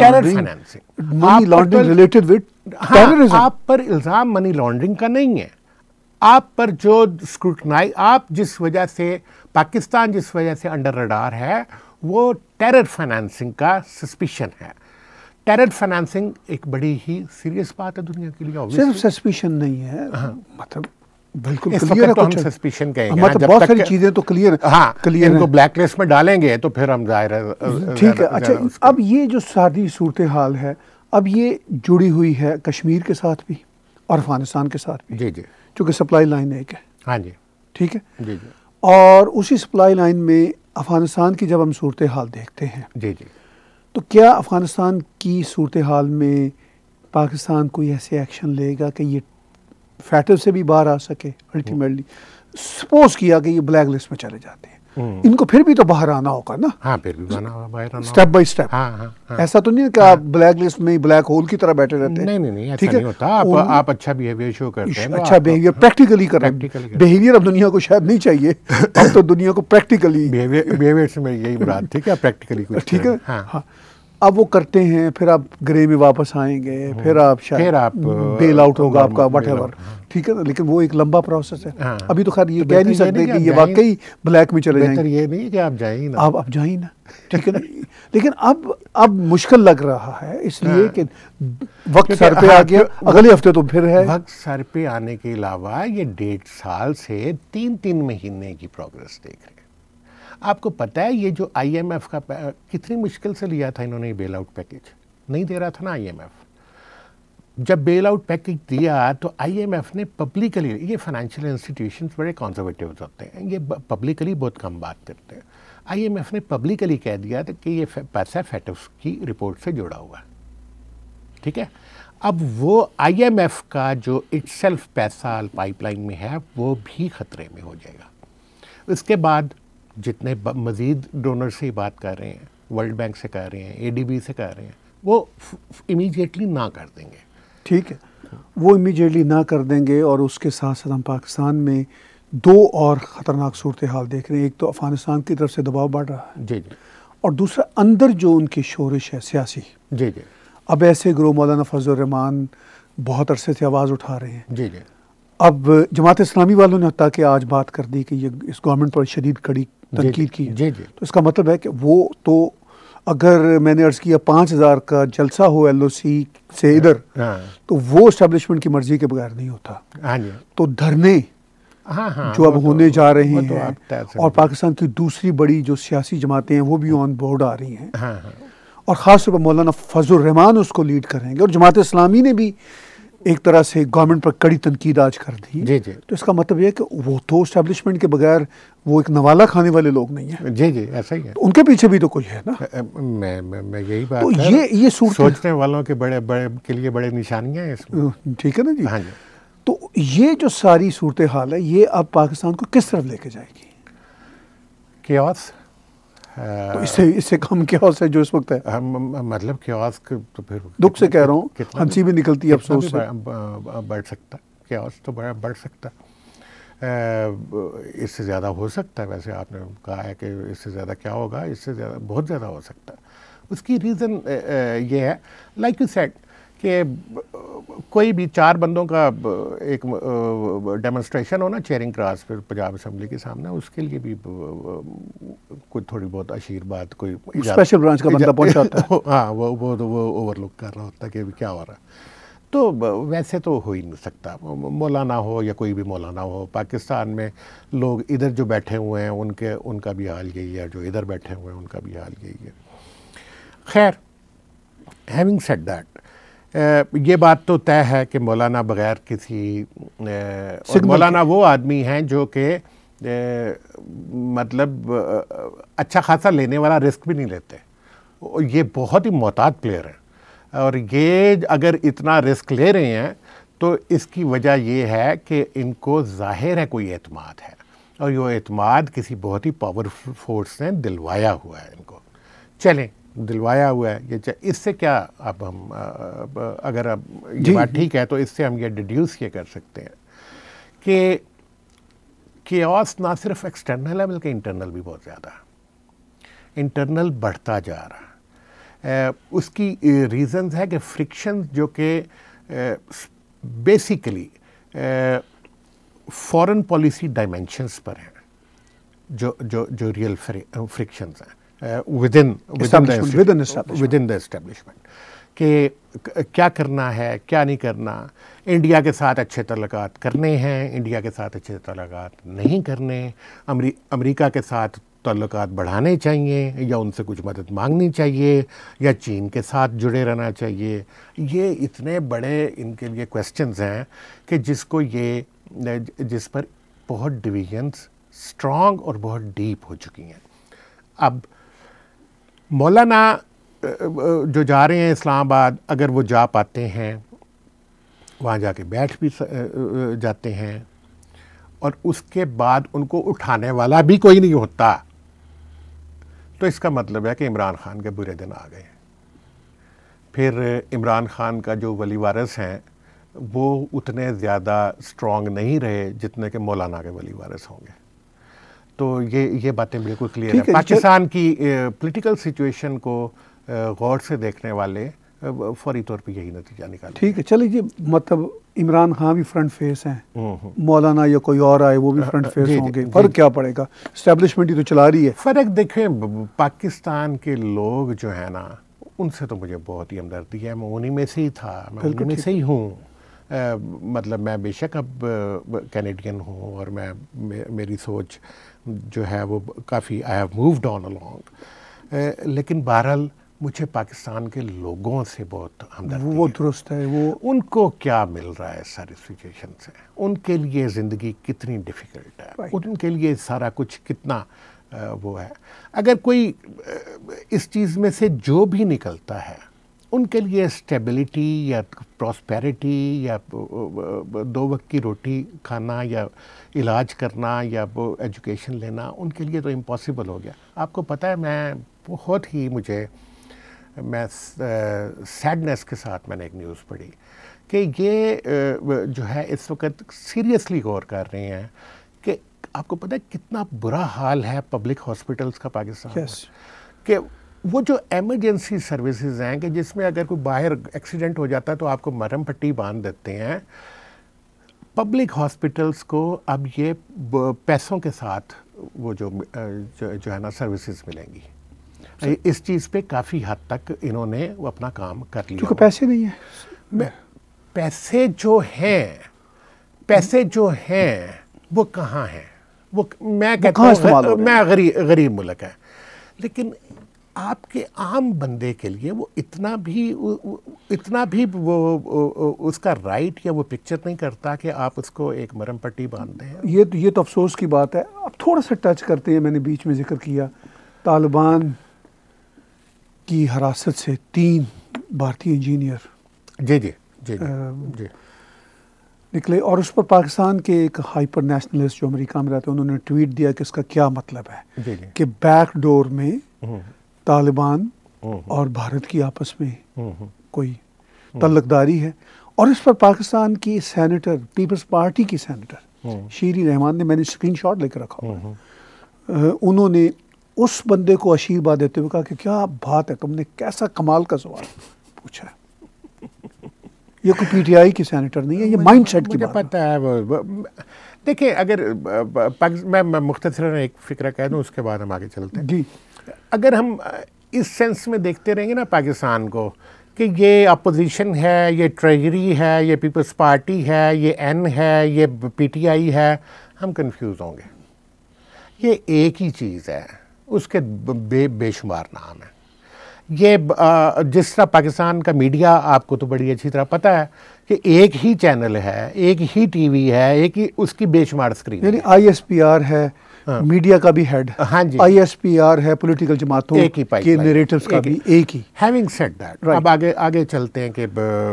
laundering related with terrorism. آپ پر الزام منی لانڈرنگ کا نہیں ہے, آپ پر جو اسکروٹنائی, آپ جس وجہ سے پاکستان جس وجہ سے انڈر ریڈار ہے وہ ٹیرر فائنانسنگ کا سسپیشن ہے. ٹیرر فائنانسنگ ایک بڑی ہی سیریس بات ہے دنیا کے لیے. صرف سسپیشن نہیں ہے, مطلب بالکل اس کلیئر ہے. وقت تو ہم سسپیشن کہیں گے, مطلب بہت ساری چیزیں تو کلیئر ہیں. ہاں, ان کو بلیک لسٹ میں ڈالیں گے تو پھر ہم ظاہر ہے. ٹھیک ہے. اچھا, اب یہ جو ساری صورتحال ہے اب یہ جڑی ہوئی ہے کشمیر کے ساتھ بھی اور افغانستان کے ساتھ بھی. جی جی. چونکہ سپلائی لائن ایک ہے. ہاں جی. ٹھیک ہے. جی جی. اور اسی سپلائی لائن میں افغانستان کی جب ہم صورتحال دیکھتے ہیں جی جی, تو کیا افغانستان کی صورتحال میں پاکستان کوئی ایسے ایکشن لے گا کہ یہ فیٹف سے بھی باہر آ سکے؟ الٹیمیٹلی سپوز کیا کہ یہ بلیک لسٹ میں چلے جاتے ہیں, ان کو پھر بھی تو باہر آنا ہوگا نا. ہاں, پھر بھی باہر آنا, اسٹیپ بائی اسٹیپ. ایسا تو نہیں ہے کہ آپ بلیک لسٹ میں بلیک ہول کی طرح بیٹھے رہتے ہیں. نہیں, ایسا نہیں ہوتا. آپ اچھا بیہیویئر شو کرتے ہیں, اچھا بیہیویئر پریکٹیکلی کر رہے ہیں. بیہیویئر اب دنیا کو شاید نہیں چاہیے, اب تو دنیا کو پریکٹیکلی بیہیویئر سے میں یہی مراد تھی کہ پریکٹیکلی کچھ. ٹھیک ہے. ہاں, اب وہ کرتے ہیں, پھر آپ گرے میں واپس آئیں گے, پھر آپ شاید بیل آؤٹ ہوگا آپ کا واٹ ایور. ٹھیک ہے نا, لیکن وہ ایک لمبا پروسیس ہے. ابھی تو خیر یہ کہہ نہیں سکتے کہ یہ واقعی بلیک میں چلے جائیں گے. یہ نہیں کہ آپ جائیں نا, آپ جائیں نا. ٹھیک ہے نا, لیکن اب مشکل لگ رہا ہے اس لیے کہ وقت سر پہ آ گیا, اگلے ہفتے تو پھر ہے. وقت سر پہ آنے کے علاوہ یہ 1.5 سال سے 3 مہینے کی پروگرس دیکھ رہے ہیں. آپ کو پتہ ہے یہ جو آئی ایم ایف کا کتنی مشکل سے لیا تھا انہوں نے بیل آؤٹ پیکیج, نہیں دے رہا تھا نا آئی ایم ایف. جب بیل آؤٹ پیکیج دیا تو آئی ایم ایف نے پبلکلی, یہ فائنینشیل انسٹیٹیوشنز بڑے کنزرویٹیوز ہوتے ہیں, یہ پبلکلی بہت کم بات کرتے ہیں. آئی ایم ایف نے پبلکلی کہہ دیا تھا کہ یہ پیسہ فیٹف کی رپورٹ سے جڑا ہوا ہے. ٹھیک ہے. اب وہ آئی ایم ایف کا جو اٹ سیلف پیسہ پائپ لائن میں ہے وہ بھی خطرے میں ہو جائے گا. اس کے بعد جتنے مزید ڈونر سے بات کر رہے ہیں, ورلڈ بینک سے کر رہے ہیں, اے ڈی بی سے کر رہے ہیں, وہ امیجیٹلی نہ کر دیں گے. ٹھیک ہے, وہ امیجیٹلی نہ کر دیں گے. اور اس کے ساتھ ساتھ ہم پاکستان میں 2 اور خطرناک صورتحال دیکھ رہے ہیں. ایک تو افغانستان کی طرف سے دباؤ بڑھ رہا ہے, جی جی, اور دوسرا اندر جو ان کی شورش ہے سیاسی. جی جی. اب ایسے گروہ مولانا فضل الرحمان بہت عرصے سے آواز اٹھا رہے ہیں. جی جی. اب جماعت اسلامی والوں نے حتیٰ کہ آج بات کر دی کہ یہ اس گورنمنٹ پر شدید کڑی تنقید کی. جی جی. تو اس کا مطلب ہے کہ وہ تو اگر میں نے عرض کیا 5,000 کا جلسہ ہو ایل او سی سے ادھر تو وہ اسٹیبلشمنٹ کی مرضی کے بغیر نہیں ہوتا. ہاں جی. تو دھرنے جو اب ہونے جا رہے ہیں اور پاکستان کی دوسری بڑی جو سیاسی جماعتیں ہیں وہ بھی آن بورڈ آ رہی ہیں اور خاص طور پر مولانا فضل الرحمان اس کو لیڈ کریں گے اور جماعت اسلامی نے بھی ایک طرح سے گورنمنٹ پر کڑی تنقید آج کر دی. جی جی. تو اس کا مطلب یہ ہے کہ وہ تو اسٹیبلشمنٹ کے بغیر وہ ایک نوالا کھانے والے لوگ نہیں ہیں. جی جی ایسا ہی ہے. ان کے پیچھے بھی تو کوئی ہے نا. میں یہی بات تو یہ سوچنے والوں کے بڑے کے لیے بڑے نشانیاں ہیں اس میں. ٹھیک ہے نا جی. ہاں جی. تو یہ جو ساری صورتحال ہے یہ اب پاکستان کو کس طرف لے کے جائے گی؟ کیوس. تو اس سے کم کیوس ہے جو اس وقت ہے. مطلب کیوس تو پھر دکھ سے کہہ رہا ہوں, ہنسی بھی نکلتی ہے افسوس سے. بڑھ سکتا کیوس تو بڑھ سکتا, اس سے زیادہ ہو سکتا ہے. ویسے آپ نے کہا ہے کہ اس سے زیادہ کیا ہوگا, اس سے زیادہ بہت زیادہ ہو سکتا ہے. اس کی ریزن یہ ہے لائک یو سیڈ کہ کوئی بھی 4 بندوں کا ایک ڈیمونسٹریشن ہونا چیئرنگ کراس پھر پنجاب اسمبلی کے سامنے, اس کے لیے بھی کوئی تھوڑی بہت اشیر بات کوئی اسپیشل برانچ کا بندہ پہنچا ہوتا ہے. ہاں وہ اوور لک کر رہا ہوتا ہے کہ کیا ہو رہا ہے. تو ویسے تو ہو ہی نہیں سکتا. مولانا ہو یا کوئی بھی مولانا ہو, پاکستان میں لوگ ادھر جو بیٹھے ہوئے ہیں ان کا بھی حال یہی ہے, جو ادھر بیٹھے ہوئے ہیں ان کا بھی حال یہی ہے. خیر, ہیونگ سیڈ دیٹ, یہ بات تو طے ہے کہ مولانا بغیر کسی مولانا وہ آدمی ہیں جو کہ مطلب اچھا خاصا لینے والا رسک بھی نہیں لیتے. یہ بہت ہی محتاط پلیئر ہیں اور یہ اگر اتنا رسک لے رہے ہیں تو اس کی وجہ یہ ہے کہ ان کو ظاہر ہے کوئی اعتماد ہے اور یہ اعتماد کسی بہت ہی پاورفل فورس نے دلوایا ہوا ہے ان کو. چلیں دلوایا ہوا ہے یہ, اس سے کیا اب ہم اگر اب یہ بات ٹھیک ہے تو اس سے ہم یہ ڈیڈیوس یہ کر سکتے ہیں کہ کیوس نہ صرف ایکسٹرنل ہے بلکہ انٹرنل بھی بہت زیادہ ہے. انٹرنل بڑھتا جا رہا ہے. اس کی ریزنز ہے کہ فرکشن جو کہ بیسیکلی فورن پالیسی ڈائمینشنز پر ہیں, جو ریئل فرکشنز ہیں within the establishment کہ کیا کرنا ہے کیا نہیں کرنا. انڈیا کے ساتھ اچھے تعلقات کرنے ہیں, انڈیا کے ساتھ اچھے تعلقات نہیں کرنے, امریکہ کے ساتھ تعلقات بڑھانے چاہیے یا ان سے کچھ مدد مانگنی چاہیے یا چین کے ساتھ جڑے رہنا چاہیے. یہ اتنے بڑے ان کے لیے کویسچنز ہیں کہ جس پر بہت ڈویژنز اسٹرانگ اور بہت ڈیپ ہو چکی ہیں. اب مولانا جو جا رہے ہیں اسلام آباد, اگر وہ جا پاتے ہیں وہاں جا کے بیٹھ بھی جاتے ہیں اور اس کے بعد ان کو اٹھانے والا بھی کوئی نہیں ہوتا, تو اس کا مطلب ہے کہ عمران خان کے برے دن آ گئے. پھر عمران خان کا جو ولی وارث ہیں وہ اتنے زیادہ اسٹرانگ نہیں رہے جتنے کہ مولانا کے ولی وارث ہوں گے. تو یہ باتیں بالکل کلیئر ہیں. پاکستان کی پولیٹیکل سچویشن کو غور سے دیکھنے والے فوری طور پہ یہی نتیجہ نکالیں. ٹھیک ہے, چلیے جی, مطلب عمران خان بھی فرنٹ فیس ہیں, مولانا یا کوئی اور آئے وہ بھی فرنٹ فیس ہوں گے. فرق کیا پڑے گا, اسٹیبلشمنٹ ہی تو چلا رہی ہے. فرق دیکھیں, پاکستان کے لوگ جو ہیں نا ان سے تو مجھے بہت ہی ہمدردی ہے. میں انہی میں سے ہی تھا, میں انہی میں سے ہی ہوں. مطلب میں بے شک اب کینیڈین ہوں اور میری سوچ جو ہے وہ کافی I have moved on along, لیکن بہرحال مجھے پاکستان کے لوگوں سے بہت ہمدردی وہ درست ہے. وہ ان کو کیا مل رہا ہے ساری سچویشن سے, ان کے لیے زندگی کتنی ڈیفیکلٹ ہے, ان کے لیے سارا کچھ کتنا وہ ہے. اگر کوئی اس چیز میں سے جو بھی نکلتا ہے ان کے لیے اسٹیبلٹی یا پراسپیرٹی یا 2 وقت کی روٹی کھانا یا علاج کرنا یا ایجوکیشن لینا ان کے لیے تو امپاسبل ہو گیا. آپ کو پتہ ہے, میں بہت ہی میں سیڈنس کے ساتھ میں نے ایک نیوز پڑھی کہ یہ جو ہے اس وقت سیریسلی غور کر رہے ہیں کہ آپ کو پتہ ہے کتنا برا حال ہے پبلک ہاسپٹلس کا پاکستان میں. کہ وہ جو ایمرجنسی سروسز ہیں کہ جس میں اگر کوئی باہر ایکسیڈنٹ ہو جاتا ہے تو آپ کو مرہم پٹی باندھ دیتے ہیں، پبلک ہاسپٹلس کو اب یہ پیسوں کے ساتھ وہ جو ہے نا سروسز ملیں گی. اس چیز پہ کافی حد تک انہوں نے وہ اپنا کام کر لیا. کیونکہ پیسے نہیں ہیں. پیسے جو ہیں وہ کہاں ہیں؟ وہ میں کہتا ہوں میں غریب ملک ہے، لیکن آپ کے عام بندے کے لیے وہ اتنا بھی وہ اس کا رائٹ یا وہ پکچر نہیں کرتا کہ آپ اس کو ایک مرہم پٹی باندھتے ہیں. یہ تو افسوس کی بات ہے. اب تھوڑا سا ٹچ کرتے ہیں، میں نے بیچ میں ذکر کیا طالبان کی حراست سے 3 بھارتی انجینئر جی نکلے، اور اس پر پاکستان کے ایک ہائپر نیشنلسٹ جو امریکہ میں رہتے ہیں انہوں نے ٹویٹ دیا کہ اس کا کیا مطلب ہے کہ بیک ڈور میں طالبان اور بھارت کی آپس میں کوئی تعلق داری ہے. اور اس پر پاکستان کی سینیٹر، پیپلز پارٹی کی سینیٹر شیری رحمان نے، میں نے اسکرین شاٹ لے کے رکھا ہوا، انہوں نے اس بندے کو آشیرباد دیتے ہوئے کہا کہ کیا بات ہے، تم نے کیسا کمال کا سوال پوچھا ہے. یہ کوئی پی ٹی آئی کی سینیٹر نہیں ہے، یہ مائنڈ سیٹ کی بات ہے. پتہ ہے دیکھیں، اگر میں مختصراً ایک فکرہ کہہ دوں اس کے بعد ہم آگے چلتے ہیں. جی، اگر ہم اس سینس میں دیکھتے رہیں گے نا پاکستان کو کہ یہ اپوزیشن ہے، یہ ٹریجری ہے، یہ پیپلز پارٹی ہے، یہ این ہے، یہ پی ٹی آئی ہے، ہم کنفیوز ہوں گے. یہ ایک ہی چیز ہے، اس کے بے شمار نام ہیں. یہ جس طرح پاکستان کا میڈیا آپ کو تو بڑی اچھی طرح پتہ ہے کہ ایک ہی چینل ہے، ایک ہی ٹی وی ہے، ایک ہی اس کی بے شمار اسکرین، یعنی آئی ایس پی آر ہے میڈیا کا بھی head, I S P R ہے پولیٹیکل جماعتوں کے نیریٹیوز کا بھی ایک ہی. ہیونگ سیڈ دیٹ، اب آگے چلتے ہیں کہ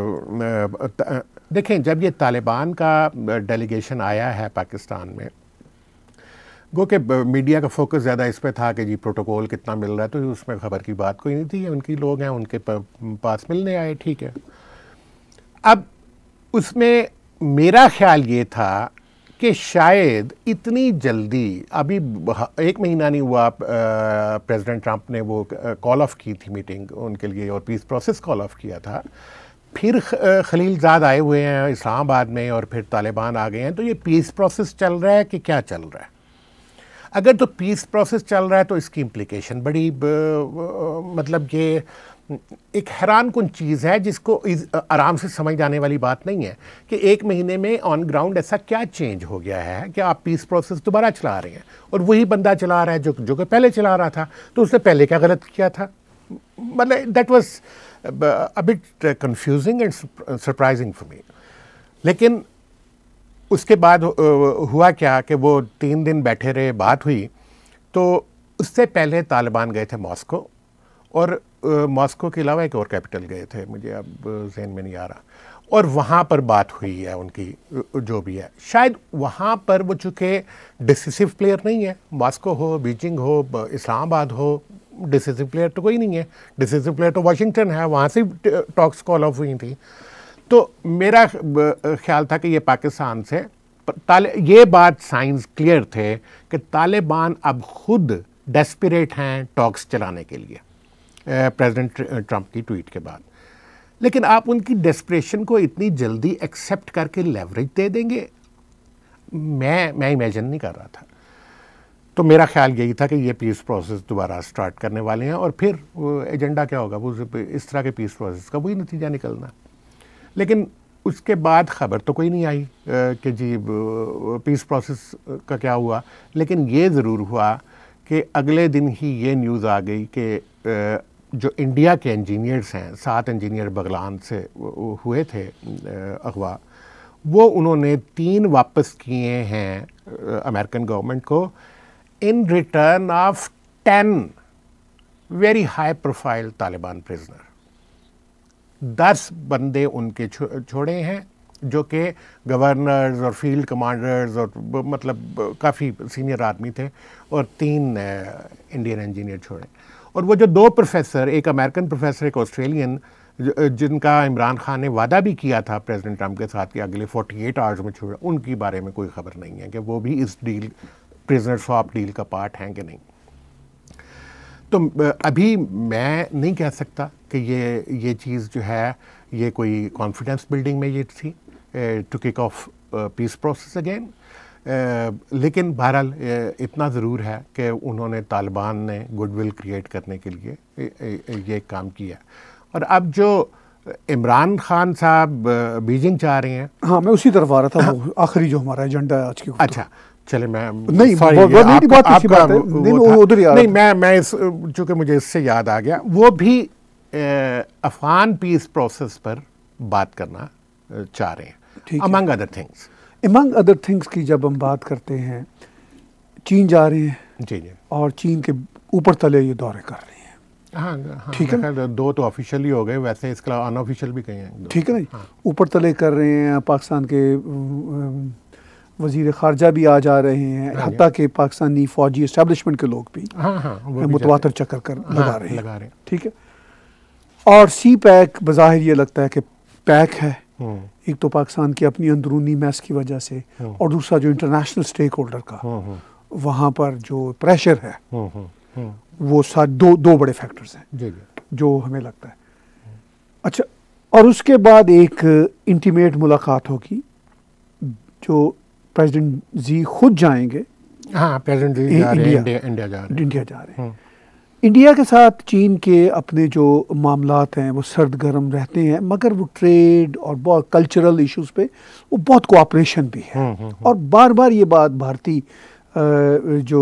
دیکھیں جب یہ طالبان کا ڈیلیگیشن آیا ہے پاکستان میں، گو کہ میڈیا کا فوکس زیادہ اس پہ تھا کہ جی پروٹوکول کتنا مل رہا ہے، تو اس میں خبر کی بات کوئی نہیں تھی. ان کی لوگ ہیں، ان کے پاس ملنے آئے، ٹھیک ہے. اب اس میں میرا خیال یہ تھا کہ شاید اتنی جلدی، ابھی 1 مہینہ نہیں ہوا پریزیڈنٹ ٹرمپ نے وہ کال آف کی تھی میٹنگ ان کے لیے، اور پیس پروسیس کال آف کیا تھا. پھر خلیل زاد آئے ہوئے ہیں اسلام آباد میں، اور پھر طالبان آ گئے ہیں. تو یہ پیس پروسیس چل رہا ہے کہ کیا چل رہا ہے؟ اگر تو پیس پروسیس چل رہا ہے تو اس کی امپلیکیشن بڑی مطلب یہ ایک حیران کن چیز ہے جس کو آرام سے سمجھ جانے والی بات نہیں ہے کہ 1 مہینے میں آن گراؤنڈ ایسا کیا چینج ہو گیا ہے کہ آپ پیس پروسیس دوبارہ چلا رہے ہیں، اور وہی بندہ چلا رہا ہے جو کہ پہلے چلا رہا تھا. تو اس نے پہلے کیا غلط کیا تھا؟ مطلب that was a bit confusing and surprising for me. لیکن اس کے بعد ہوا کیا کہ وہ 3 دن بیٹھے رہے، بات ہوئی. تو اس سے پہلے طالبان گئے تھے ماسکو، اور ماسکو کے علاوہ ایک اور کیپٹل گئے تھے، مجھے اب ذہن میں نہیں آ رہا، اور وہاں پر بات ہوئی ہے ان کی جو بھی ہے. شاید وہاں پر وہ چونکہ ڈیسیسو پلیئر نہیں ہے، ماسکو ہو، بیجنگ ہو، اسلام آباد ہو، ڈیسیسو پلیئر تو کوئی نہیں ہے. ڈیسیسو پلیئر تو واشنگٹن ہے، وہاں سے ٹاکس کال آف ہوئی تھیں. تو میرا خیال تھا کہ یہ پاکستان سے یہ بات سائنز کلیئر تھے کہ طالبان اب خود ڈیسپریٹ ہیں ٹاکس چلانے کے لیے پریزیڈنٹ ٹرمپ کی ٹویٹ کے بعد. لیکن آپ ان کی ڈیسپریشن کو اتنی جلدی ایکسیپٹ کر کے لیوریج دے دیں گے، میں امیجن نہیں کر رہا تھا. تو میرا خیال یہی تھا کہ یہ پیس پروسیس دوبارہ سٹارٹ کرنے والے ہیں، اور پھر ایجنڈا کیا ہوگا، وہ اس طرح کے پیس پروسیس کا وہی نتیجہ نکلنا. لیکن اس کے بعد خبر تو کوئی نہیں آئی کہ جی پیس پروسیس کا کیا ہوا. لیکن یہ ضرور ہوا کہ اگلے دن ہی یہ نیوز آ گئی کہ جو انڈیا کے انجینئرس ہیں، 7 انجینئر بغلان سے ہوئے تھے اغوا، وہ انہوں نے 3 واپس کیے ہیں امریکن گورنمنٹ کو in return of 10 very high profile Taliban prisoner. 10 بندے ان کے چھوڑے ہیں جو کہ گورنرز اور فیلڈ کمانڈرز اور مطلب کافی سینئر آدمی تھے، اور 3 انڈین انجینئر چھوڑے. اور وہ جو 2 پروفیسر، ایک امریکن پروفیسر، ایک آسٹریلین، جن کا عمران خان نے وعدہ بھی کیا تھا پریزیڈنٹ ٹرمپ کے ساتھ کہ اگلے 48 آورز میں چھوڑے، ان کی بارے میں کوئی خبر نہیں ہے کہ وہ بھی اس ڈیل، پریزنر سواپ ڈیل کا پارٹ ہیں کہ نہیں. تو ابھی میں نہیں کہہ سکتا کہ یہ چیز جو ہے یہ کوئی کانفیڈنس بلڈنگ میں یہ تھی to kick off peace process again, لیکن بہرحال اتنا ضرور ہے کہ انہوں نے طالبان نے گڈ ول کریٹ کرنے کے لیے یہ کام کیا. اور اب جو عمران خان صاحب بیجنگ جا رہے ہیں، ہاں میں اسی طرف آ رہا تھا، وہ آخری جو ہمارا ایجنڈا ہے آج کی. اچھا چلے میں نہیں میں چونکہ مجھے اس سے یاد آ گیا، وہ بھی افغان پیس پروسیس پر بات کرنا چاہ رہے ہیں among other things. Among other things کی جب ہم بات کرتے ہیں، چین جا رہے ہیں جی اور چین کے اوپر تلے یہ دورے کر رہے ہیں. ہاں ٹھیک ہے، دو تو آفیشیلی ہو گئے، ویسے اس کے علاوہ ان آفیشیل بھی کہیں ہیں. ٹھیک ہے نا، اوپر تلے کر رہے ہیں. پاکستان کے وزیر خارجہ بھی آ جا رہے ہیں، حتیٰ کہ پاکستانی فوجی اسٹیبلشمنٹ کے لوگ بھی متواتر چکر کر لگا رہے ہیں. ٹھیک ہے، اور سی پیک بظاہر یہ لگتا ہے کہ پیک ہے. ایک تو پاکستان کی اپنی اندرونی میس کی وجہ سے، اور دوسرا جو انٹرنیشنل سٹیک ہولڈر کا وہاں پر جو پریشر ہے، وہ دو بڑے فیکٹرز ہیں جو ہمیں لگتا ہے. اچھا، اور اس کے بعد ایک انٹیمیٹ ملاقات ہوگی جو پریزیڈنٹ زی خود جائیں گے. ہاں، پریزیڈنٹ زی انڈیا جا رہے ہیں. انڈیا کے ساتھ چین کے اپنے جو معاملات ہیں وہ سرد گرم رہتے ہیں، مگر وہ ٹریڈ اور بہت کلچرل ایشوز پہ وہ بہت کوآپریشن بھی ہے. اور بار بار یہ بات بھارتی جو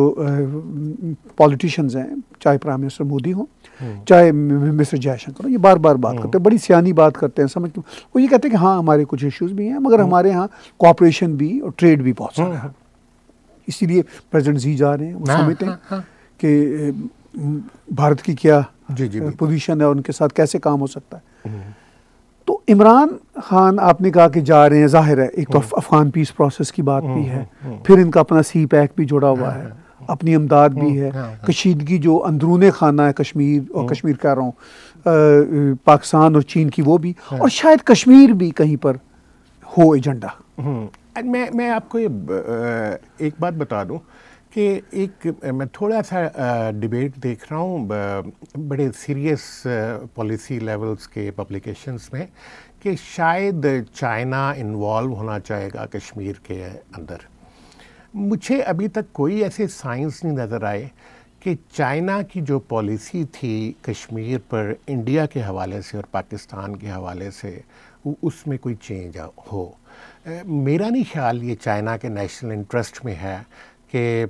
پولیٹیشینز ہیں، چاہے پرائم منسٹر مودی ہوں چاہے مسٹر جے شنکر ہوں، یہ بار بار بات کرتے ہیں، بڑی سیانی بات کرتے ہیں. سمجھ وہ یہ کہتے ہیں کہ ہاں ہمارے کچھ ایشوز بھی ہیں، مگر ہمارے ہاں کوآپریشن بھی اور ٹریڈ بھی بہت سارا ہے. اسی لیے پریزیڈنٹ زی جا رہے ہیں. وہ سمجھتے ہیں کہ بھارت کی کیا پوزیشن ہے اور ان کے ساتھ کیسے کام ہو سکتا ہے. تو عمران خان آپ نے کہا کہ جا رہے ہیں، ظاہر ہے ایک تو افغان پیس پروسیس کی بات بھی ہے، پھر ان کا اپنا سی پیک بھی جڑا ہوا ہے، اپنی امداد بھی ہے، کشیدگی جو اندرون خانہ ہے کشمیر، اور کشمیر کہہ رہا ہوں پاکستان اور چین کی، وہ بھی، اور شاید کشمیر بھی کہیں پر ہو ایجنڈا. میں آپ کو ایک بات بتا دوں کہ میں تھوڑا سا ڈیبیٹ دیکھ رہا ہوں بڑے سیریس پالیسی لیولز کے پبلیکیشنز میں کہ شاید چائنا انوالو ہونا چاہے گا کشمیر کے اندر. مجھے ابھی تک کوئی ایسے سائنس نہیں نظر آئے کہ چائنا کی جو پالیسی تھی کشمیر پر انڈیا کے حوالے سے اور پاکستان کے حوالے سے، اس میں کوئی چینج ہو. میرا نہیں خیال یہ چائنا کے نیشنل انٹرسٹ میں ہے کہ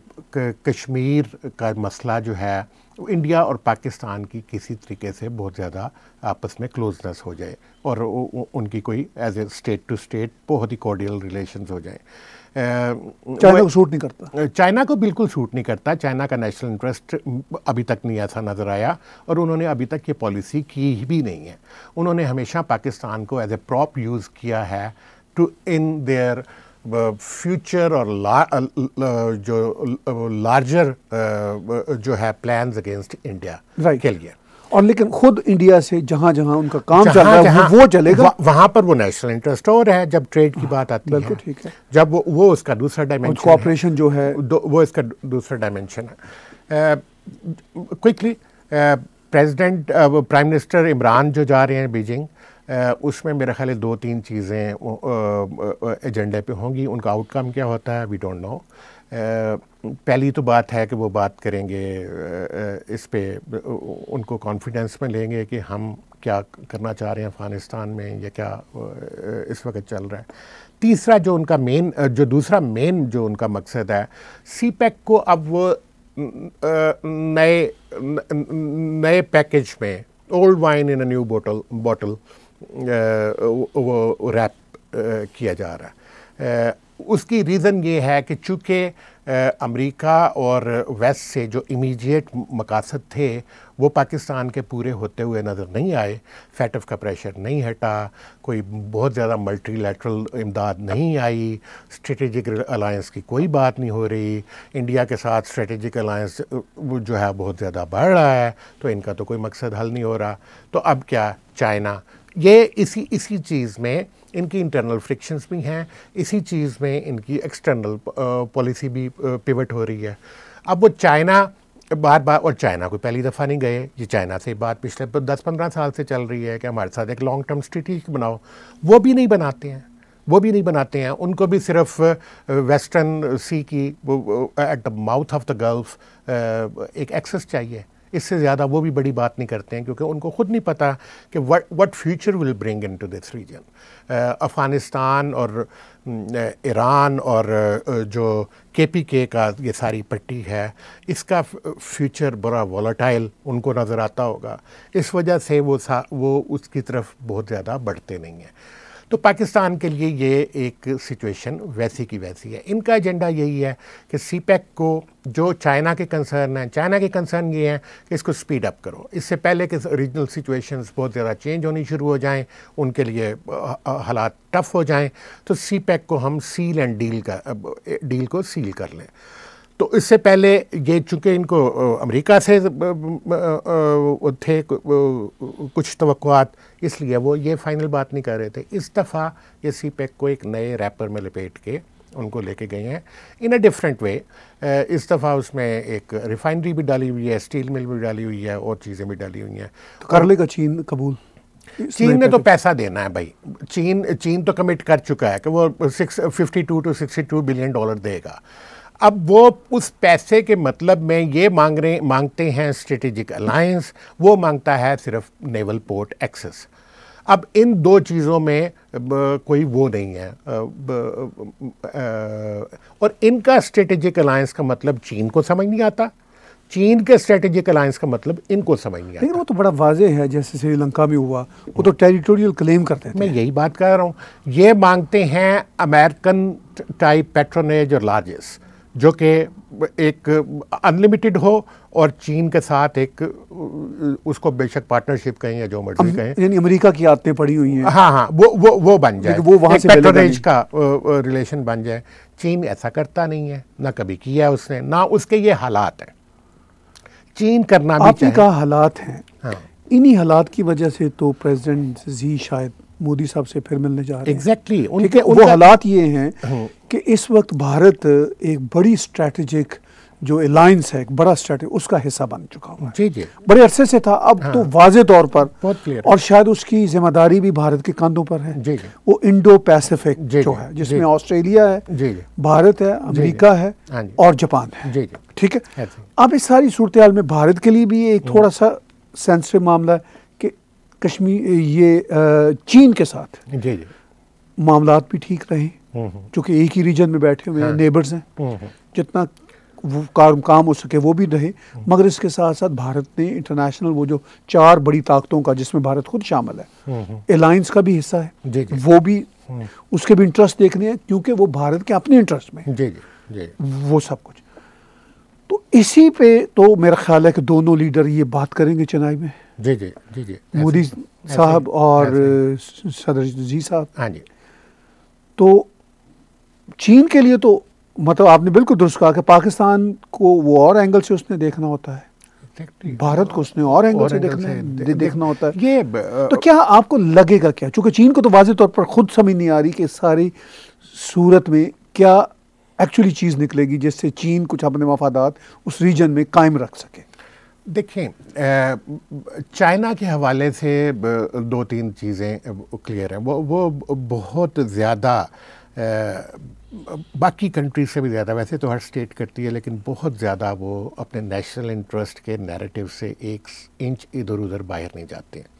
کشمیر کا مسئلہ جو ہے انڈیا اور پاکستان کی کسی طریقے سے بہت زیادہ آپس میں کلوزنس ہو جائے اور ان کی کوئی as a state to state بہت ہی کورڈیل ریلیشنز ہو جائیں. چائنا کو سوٹ نہیں کرتا، چائنا کو بالکل سوٹ نہیں کرتا. چائنا کا نیشنل انٹرسٹ ابھی تک نہیں ایسا نظر آیا، اور انہوں نے ابھی تک یہ پالیسی کی بھی نہیں ہے. انہوں نے ہمیشہ پاکستان کو ایز اے پراپ یوز کیا ہے ٹو ان دیئر فیوچر اور جو لارجر جو ہے پلانز اگینسٹ انڈیا کے لیے. اور لیکن خود انڈیا سے جہاں جہاں ان کا کام چل رہا ہے وہ چلے گا، وہاں پر وہ نیشنل انٹرسٹ اور ہے. جب ٹریڈ کی بات آتی ہے، ٹھیک ہے، جب وہ اس کا دوسرا ڈائمینشن، کوآپریشن جو ہے وہ اس کا دوسرا ڈائمینشن ہے. کوئکلی پرائم منسٹر عمران جو جا رہے ہیں بیجنگ، اس میں میرا خیال ہے 2-3 چیزیں ایجنڈے پہ ہوں گی. ان کا آؤٹ کم کیا ہوتا ہے وی ڈونٹ نو. پہلی تو بات ہے کہ وہ بات کریں گے اس پہ، ان کو کانفیڈنس میں لیں گے کہ ہم کیا کرنا چاہ رہے ہیں افغانستان میں یا کیا اس وقت چل رہا ہے. تیسرا جو ان کا دوسرا مین جو ان کا مقصد ہے، سی پیک کو اب وہ نئے پیکج میں، old wine in a new bottle وہ ریپ کیا جا رہا ہے. اس کی ریزن یہ ہے کہ چونکہ امریکہ اور ویسٹ سے جو امیجیٹ مقاصد تھے وہ پاکستان کے پورے ہوتے ہوئے نظر نہیں آئے. فیٹف کا پریشر نہیں ہٹا، کوئی بہت زیادہ ملٹی لیٹرل امداد نہیں آئی، اسٹریٹجک الائنس کی کوئی بات نہیں ہو رہی. انڈیا کے ساتھ اسٹریٹجک الائنس جو ہے بہت زیادہ بڑھ رہا ہے، تو ان کا تو کوئی مقصد حل نہیں ہو رہا. تو اب کیا چائنا، یہ اسی چیز میں ان کی انٹرنل فرکشنز بھی ہیں، اسی چیز میں ان کی ایکسٹرنل پالیسی بھی پیوٹ ہو رہی ہے. اب وہ چائنا بار بار، اور چائنا کو پہلی دفعہ نہیں گئے، یہ چائنا سے بات پچھلے 10-15 سال سے چل رہی ہے کہ ہمارے ساتھ ایک لانگ ٹرم اسٹریٹجی بناؤ، وہ بھی نہیں بناتے ہیں، ان کو بھی صرف ویسٹرن سی کی at the mouth of the gulf ایک ایکسس چاہیے، اس سے زیادہ وہ بھی بڑی بات نہیں کرتے ہیں، کیونکہ ان کو خود نہیں پتہ کہ what future will bring into this region۔ Afghanistan اور ایران اور جو KPK کا یہ ساری پٹی ہے، اس کا فیوچر بڑا وولٹائل ان کو نظر آتا ہوگا، اس وجہ سے وہ اس کی طرف بہت زیادہ بڑھتے نہیں ہیں۔ تو پاکستان کے لیے یہ ایک سچویشن ویسی کی ویسی ہے۔ ان کا ایجنڈا یہی ہے کہ سی پیک کو جو چائنا کے کنسرن یہ ہیں کہ اس کو سپیڈ اپ کرو، اس سے پہلے کہ ریجنل سچویشنز بہت زیادہ چینج ہونی شروع ہو جائیں، ان کے لیے حالات ٹف ہو جائیں، تو سی پیک کو ہم سیل اینڈ ڈیل کو سیل کر لیں۔ تو اس سے پہلے یہ چونکہ ان کو امریکہ سے تھے کچھ توقعات، اس لیے وہ یہ فائنل بات نہیں کر رہے تھے۔ اس دفعہ یہ سی پیک کو ایک نئے ریپر میں لپیٹ کے ان کو لے کے گئے ہیں ان اے ڈفرینٹ وے۔ اس دفعہ اس میں ایک ریفائنری بھی ڈالی ہوئی ہے، اسٹیل مل بھی ڈالی ہوئی ہے، اور چیزیں بھی ڈالی ہوئی ہیں۔ تو کر لے گا چین قبول؟ چین نے تو پیسہ دینا ہے بھائی، چین تو کمٹ کر چکا ہے کہ وہ 52 to 62 بلین ڈالر دے گا۔ اب وہ اس پیسے کے مطلب میں یہ مانگتے ہیں اسٹریٹجک الائنس، وہ مانگتا ہے صرف نیول پورٹ ایکسس۔ اب ان دو چیزوں میں کوئی وہ نہیں ہے، اور ان کا اسٹریٹجک الائنس کا مطلب چین کو سمجھ نہیں آتا، چین کے اسٹریٹجک الائنس کا مطلب ان کو سمجھ نہیں آتا۔ لیکن وہ تو بڑا واضح ہے، جیسے سری لنکا میں ہوا، وہ تو ٹیریٹوریل کلیم کرتے تھے۔ میں یہی بات کر رہا ہوں، یہ مانگتے ہیں امریکن ٹائپ پیٹرونیج اور لارجس، جو کہ ایک انلمیٹڈ ہو، اور چین کے ساتھ ایک اس کو بے شک پارٹنرشپ کہیں یا جو مرضی کہیں، یعنی امریکہ کی عادتیں پڑی ہوئی ہیں، ہاں وہ بن جائے، وہ وہاں سے پیٹرونیج کا ریلیشن بن جائے۔ چین ایسا کرتا نہیں ہے، نہ کبھی کیا اس نے، نہ اس کے یہ حالات ہیں۔ چین کرنا بھی چاہے، آپ کا حالات ہیں، انہی حالات کی وجہ سے تو پریزیڈنٹ زی شاید مودی صاحب سے پھر ملنے جا رہے ہیں۔ ایگزیکٹلی وہ حالات یہ ہیں کہ اس وقت بھارت ایک بڑی اسٹریٹجک جو الائنس ہے، ایک بڑا اسٹریٹجک، اس کا حصہ بن چکا ہوا ہے۔ جی بڑے عرصے سے تھا، اب تو واضح طور پر، بہت کلیئر، اور شاید اس کی ذمہ داری بھی بھارت کے کاندھوں پر ہے۔ وہ انڈو پیسفک جو ہے، جس میں آسٹریلیا ہے، بھارت ہے، امریکہ ہے اور جاپان ہے، ٹھیک ہے۔ اب اس ساری صورتحال میں بھارت کے لیے بھی ایک تھوڑا سا سینسٹیو معاملہ ہے کہ کشمیر، یہ چین کے ساتھ معاملات بھی ٹھیک رہیں، چونکہ ایک ہی ریجن میں بیٹھے ہوئے ہیں، نیبرز ہیں، جتنا کام ہو سکے وہ بھی رہے، مگر اس کے ساتھ ساتھ بھارت نے انٹرنیشنل وہ جو 4 بڑی طاقتوں کا، جس میں بھارت خود شامل ہے، الائنس کا بھی حصہ ہے، وہ بھی اس کے بھی انٹرسٹ دیکھنے ہیں، کیونکہ وہ بھارت کے اپنے انٹرسٹ میں وہ سب کچھ۔ تو اسی پہ تو میرا خیال ہے کہ دونوں لیڈر یہ بات کریں گے چنائی میں، مودی صاحب اور صدر زی صاحب۔ تو چین کے لیے تو مطلب آپ نے بالکل درست کہا کہ پاکستان کو وہ اور اینگل سے اس نے دیکھنا ہوتا ہے، بھارت کو اس نے اور اینگل سے دیکھنا ہوتا ہے۔ تو کیا آپ کو لگے گا کیا، چونکہ چین کو تو واضح طور پر خود سمجھ نہیں آ رہی کہ ساری صورت میں کیا ایکچولی چیز نکلے گی جس سے چین کچھ اپنے مفادات اس ریجن میں قائم رکھ سکے؟ دیکھیں، چائنا کے حوالے سے 2-3 چیزیں کلیئر ہیں، وہ بہت زیادہ باقی کنٹریز سے بھی زیادہ، ویسے تو ہر اسٹیٹ کرتی ہے، لیکن بہت زیادہ وہ اپنے نیشنل انٹرسٹ کے نیریٹو سے 1 انچ ادھر ادھر باہر نہیں جاتے ہیں۔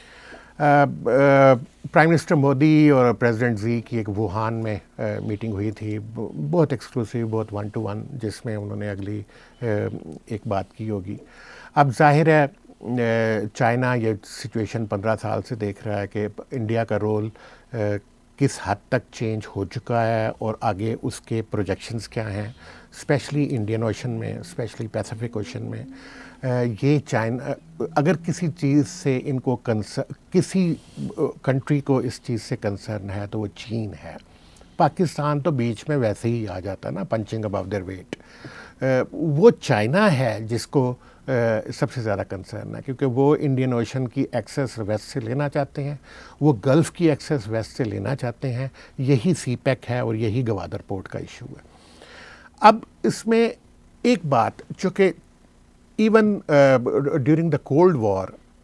پرائم منسٹر مودی اور پریزیڈنٹ زی کی ایک ووہان میں میٹنگ ہوئی تھی، بہت ایکسکلوسیو، بہت 1 to 1، جس میں انہوں نے اگلی ایک بات کی ہوگی۔ اب ظاہر ہے چائنا یہ سچویشن 15 سال سے دیکھ رہا ہے کہ انڈیا کا رول کس حد تک چینج ہو چکا ہے، اور آگے اس کے پروجیکشنز کیا ہیں، اسپیشلی انڈین اوشن میں، اسپیشلی پیسیفک اوشن میں۔ یہ چائنا اگر کسی چیز سے ان کو کسی کنٹری کو اس چیز سے کنسرن ہے تو وہ چین ہے۔ پاکستان تو بیچ میں ویسے ہی آ جاتا نا، پنچنگ ابو دیئر ویٹ۔ وہ چائنا ہے جس کو سب سے زیادہ کنسرن ہے، کیونکہ وہ انڈین اوشن کی ایکسیس ویسٹ سے لینا چاہتے ہیں، وہ گلف کی ایکسیس ویسٹ سے لینا چاہتے ہیں، یہی سی پیک ہے اور یہی گوادر پورٹ کا ایشو ہے۔ اب اس میں ایک بات چونکہ even during the Cold War,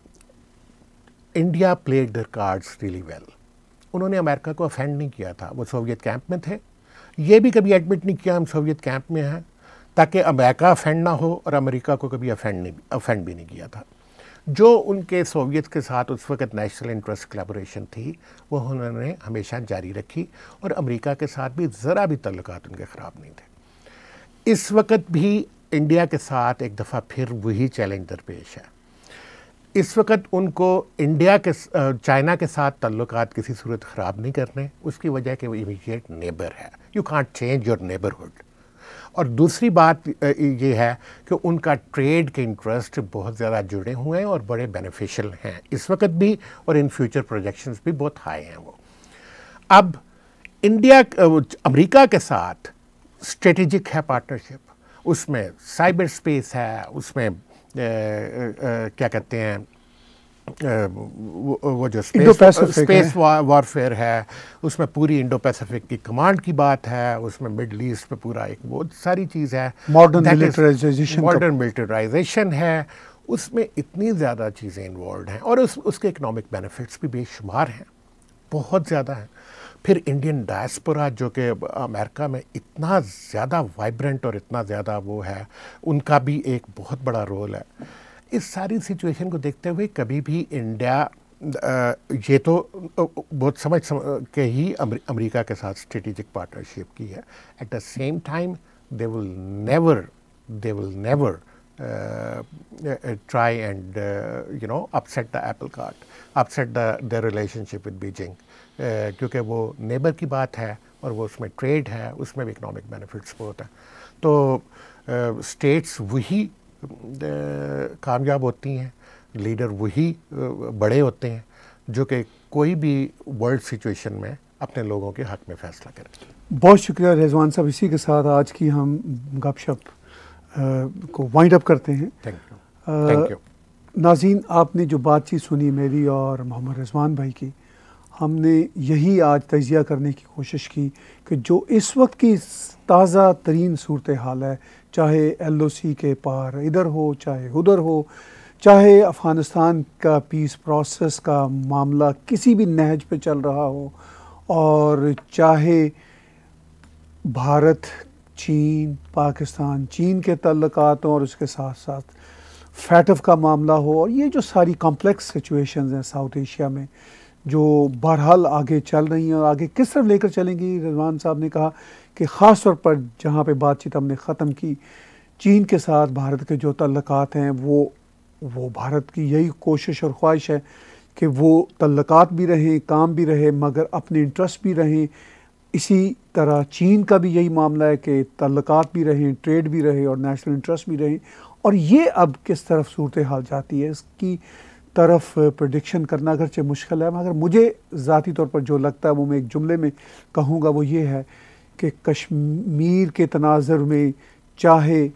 India played their cards really well. उन्होंने अमेरिका को अफेंड नहीं किया था, वो सोवियत कैंप में थे, ये भी कभी एडमिट नहीं किया हम सोवियत कैंप में हैं, ताकि अमेरिका अफेंड ना हो, और अमेरिका को कभी अफेंड भी नहीं किया था। जो उनके सोवियत के साथ उस वक्त नेशनल इंटरेस्ट कोलैबोरेशन थी, वो उन्होंने हमेशा जारी रखी, और अमेरिका के साथ भी ज़रा भी तल्लुकात उनके ख़राब नहीं थे। इस वक्त भी इंडिया के साथ एक दफ़ा फिर वही चैलेंज दरपेश है। इस वक्त उनको इंडिया के चाइना के साथ तल्लुकात किसी सूरत ख़राब नहीं करने, उसकी वजह कि वो इमीडिएट नेबर है। You can't change your neighbourhood. और दूसरी बात ये है कि उनका ट्रेड के इंटरेस्ट बहुत ज़्यादा जुड़े हुए हैं और बड़े बेनिफिशियल हैं इस वक्त भी, और इन फ्यूचर प्रोजेक्शंस भी बहुत हाई हैं वो। अब इंडिया अमेरिका के साथ स्ट्रेटेजिक है पार्टनरशिप, उसमें साइबर स्पेस है, उसमें क्या कहते हैं वो जो स्पेस वॉरफेयर है, उसमें पूरी इंडो पैसिफिक की कमांड की बात है, उसमें मिडल ईस्ट पे पूरा एक बहुत सारी चीज़ है, मॉडर्न मिलिटराइजेशन है, उसमें इतनी ज़्यादा चीज़ें इन्वॉल्व हैं, और उसके इकोनॉमिक बेनिफिट्स भी बेशुमार हैं, बहुत ज़्यादा हैं। फिर इंडियन डायस्पोरा जो कि अमेरिका में इतना ज़्यादा वाइब्रेंट और इतना ज़्यादा वो है, उनका भी एक बहुत बड़ा रोल है। इस सारी सिचुएशन को देखते हुए कभी भी इंडिया ये तो बहुत समझ के ही अमेरिका के साथ स्ट्रेटेजिक पार्टनरशिप की है। At the same time they will never try and upset the apple cart, upset the relationship with Beijing, क्योंकि वो नेबर की बात है और वो उसमें ट्रेड है, उसमें भी इकोनॉमिक बेनिफिट्स बहुत हैं। तो स्टेट्स वही कामयाब होती हैं, लीडर वही बड़े होते हैं जो कि कोई भी वर्ल्ड सिचुएशन में अपने लोगों के हक में फैसला करें। बहुत शुक्रिया रिजवान साहब। इसी के साथ आज की हम गपशप को वाइंड अप करते हैं। Thank you. नाज़रीन, आपने जो बातचीत सुनी मेरी और मोहम्मद रिजवान भाई की, हमने यही आज तजिया करने की कोशिश की कि जो इस वक्त की ताज़ा तरीन सूरत हाल है, चाहे LOC के पार इधर हो, चाहे उधर हो, चाहे अफ़गानिस्तान का पीस प्रोसेस का मामला किसी भी नहज पे चल रहा हो, और चाहे भारत चीन पाकिस्तान चीन के तल्लुकात और उसके साथ साथ FATF का मामला हो, और ये जो सारी कॉम्प्लेक्स सिचुएशंस हैं साउथ एशिया में जो बहरहाल आगे चल रही हैं और आगे किस तरफ लेकर चलेंगी। रिजवान साहब ने कहा कि ख़ास तौर पर जहाँ पे बातचीत हमने ख़त्म की, चीन के साथ भारत के जो तल्लुकात हैं, वो भारत की यही कोशिश और ख्वाहिश है कि वो तल्लुकात भी रहें, काम भी रहे, मगर अपने इंटरेस्ट भी रहें। इसी तरह चीन का भी यही मामला है कि तल्लुकात भी रहें, ट्रेड भी रहे और नेशनल इंटरेस्ट भी रहें। और ये अब किस तरफ सूरत हाल जाती है, इसकी तरफ प्रेडिक्शन करना अगरचे मुश्किल है, मगर मुझे ज़ाती तौर पर जो लगता है वो मैं एक जुमले में कहूँगा, वो ये है कि कश्मीर के तनाज़ुर में चाहे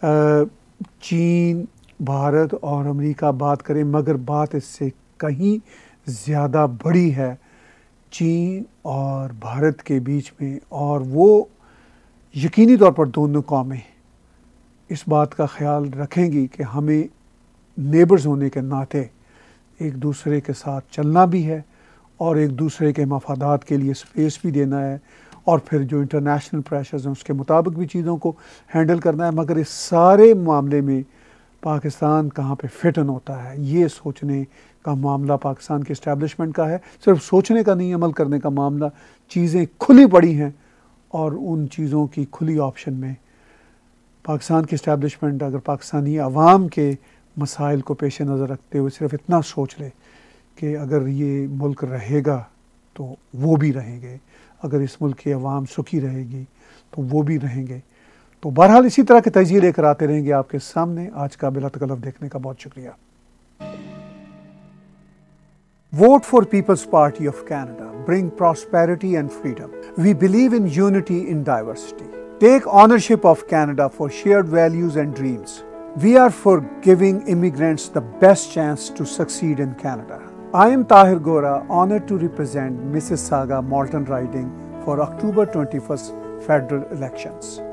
चीन भारत और अमेरिका बात करें, मगर बात इससे कहीं ज़्यादा बड़ी है चीन और भारत के बीच में। और वो यकीनी तौर पर दोनों कौमें इस बात का ख्याल रखेंगी कि हमें नेबर्स होने के नाते एक दूसरे के साथ चलना भी है और एक दूसरे के मफादात के लिए स्पेस भी देना है, और फिर जो इंटरनेशनल प्रेशर्स हैं उसके मुताबिक भी चीज़ों को हैंडल करना है। मगर इस सारे मामले में पाकिस्तान कहाँ पे फिट इन होता है, ये सोचने का मामला पाकिस्तान के इस्टेब्लिशमेंट का है। सिर्फ सोचने का नहीं, अमल करने का मामला। चीज़ें खुली पड़ी हैं और उन चीज़ों की खुली ऑप्शन में पाकिस्तान की इस्टेब्लिशमेंट अगर पाकिस्तानी अवाम के मसाइल को पेश नज़र रखते हुए सिर्फ इतना सोच ले कि अगर ये मुल्क रहेगा तो वो भी रहेंगे, अगर इस मुल्क की अवाम सुखी रहेगी तो वो भी रहेंगे, तो बहरहाल इसी तरह के तजिए लेकर आते रहेंगे आपके सामने। आज का बिला तकल्लुफ़ देखने का बहुत शुक्रिया। Vote for People's Party of Canada. Bring prosperity and freedom. We believe in unity in diversity. Take ownership of Canada for shared values and dreams. We are for giving immigrants the best chance to succeed in Canada. I am Tahir Gora, honored to represent Mississauga Malton riding for October 21st federal elections.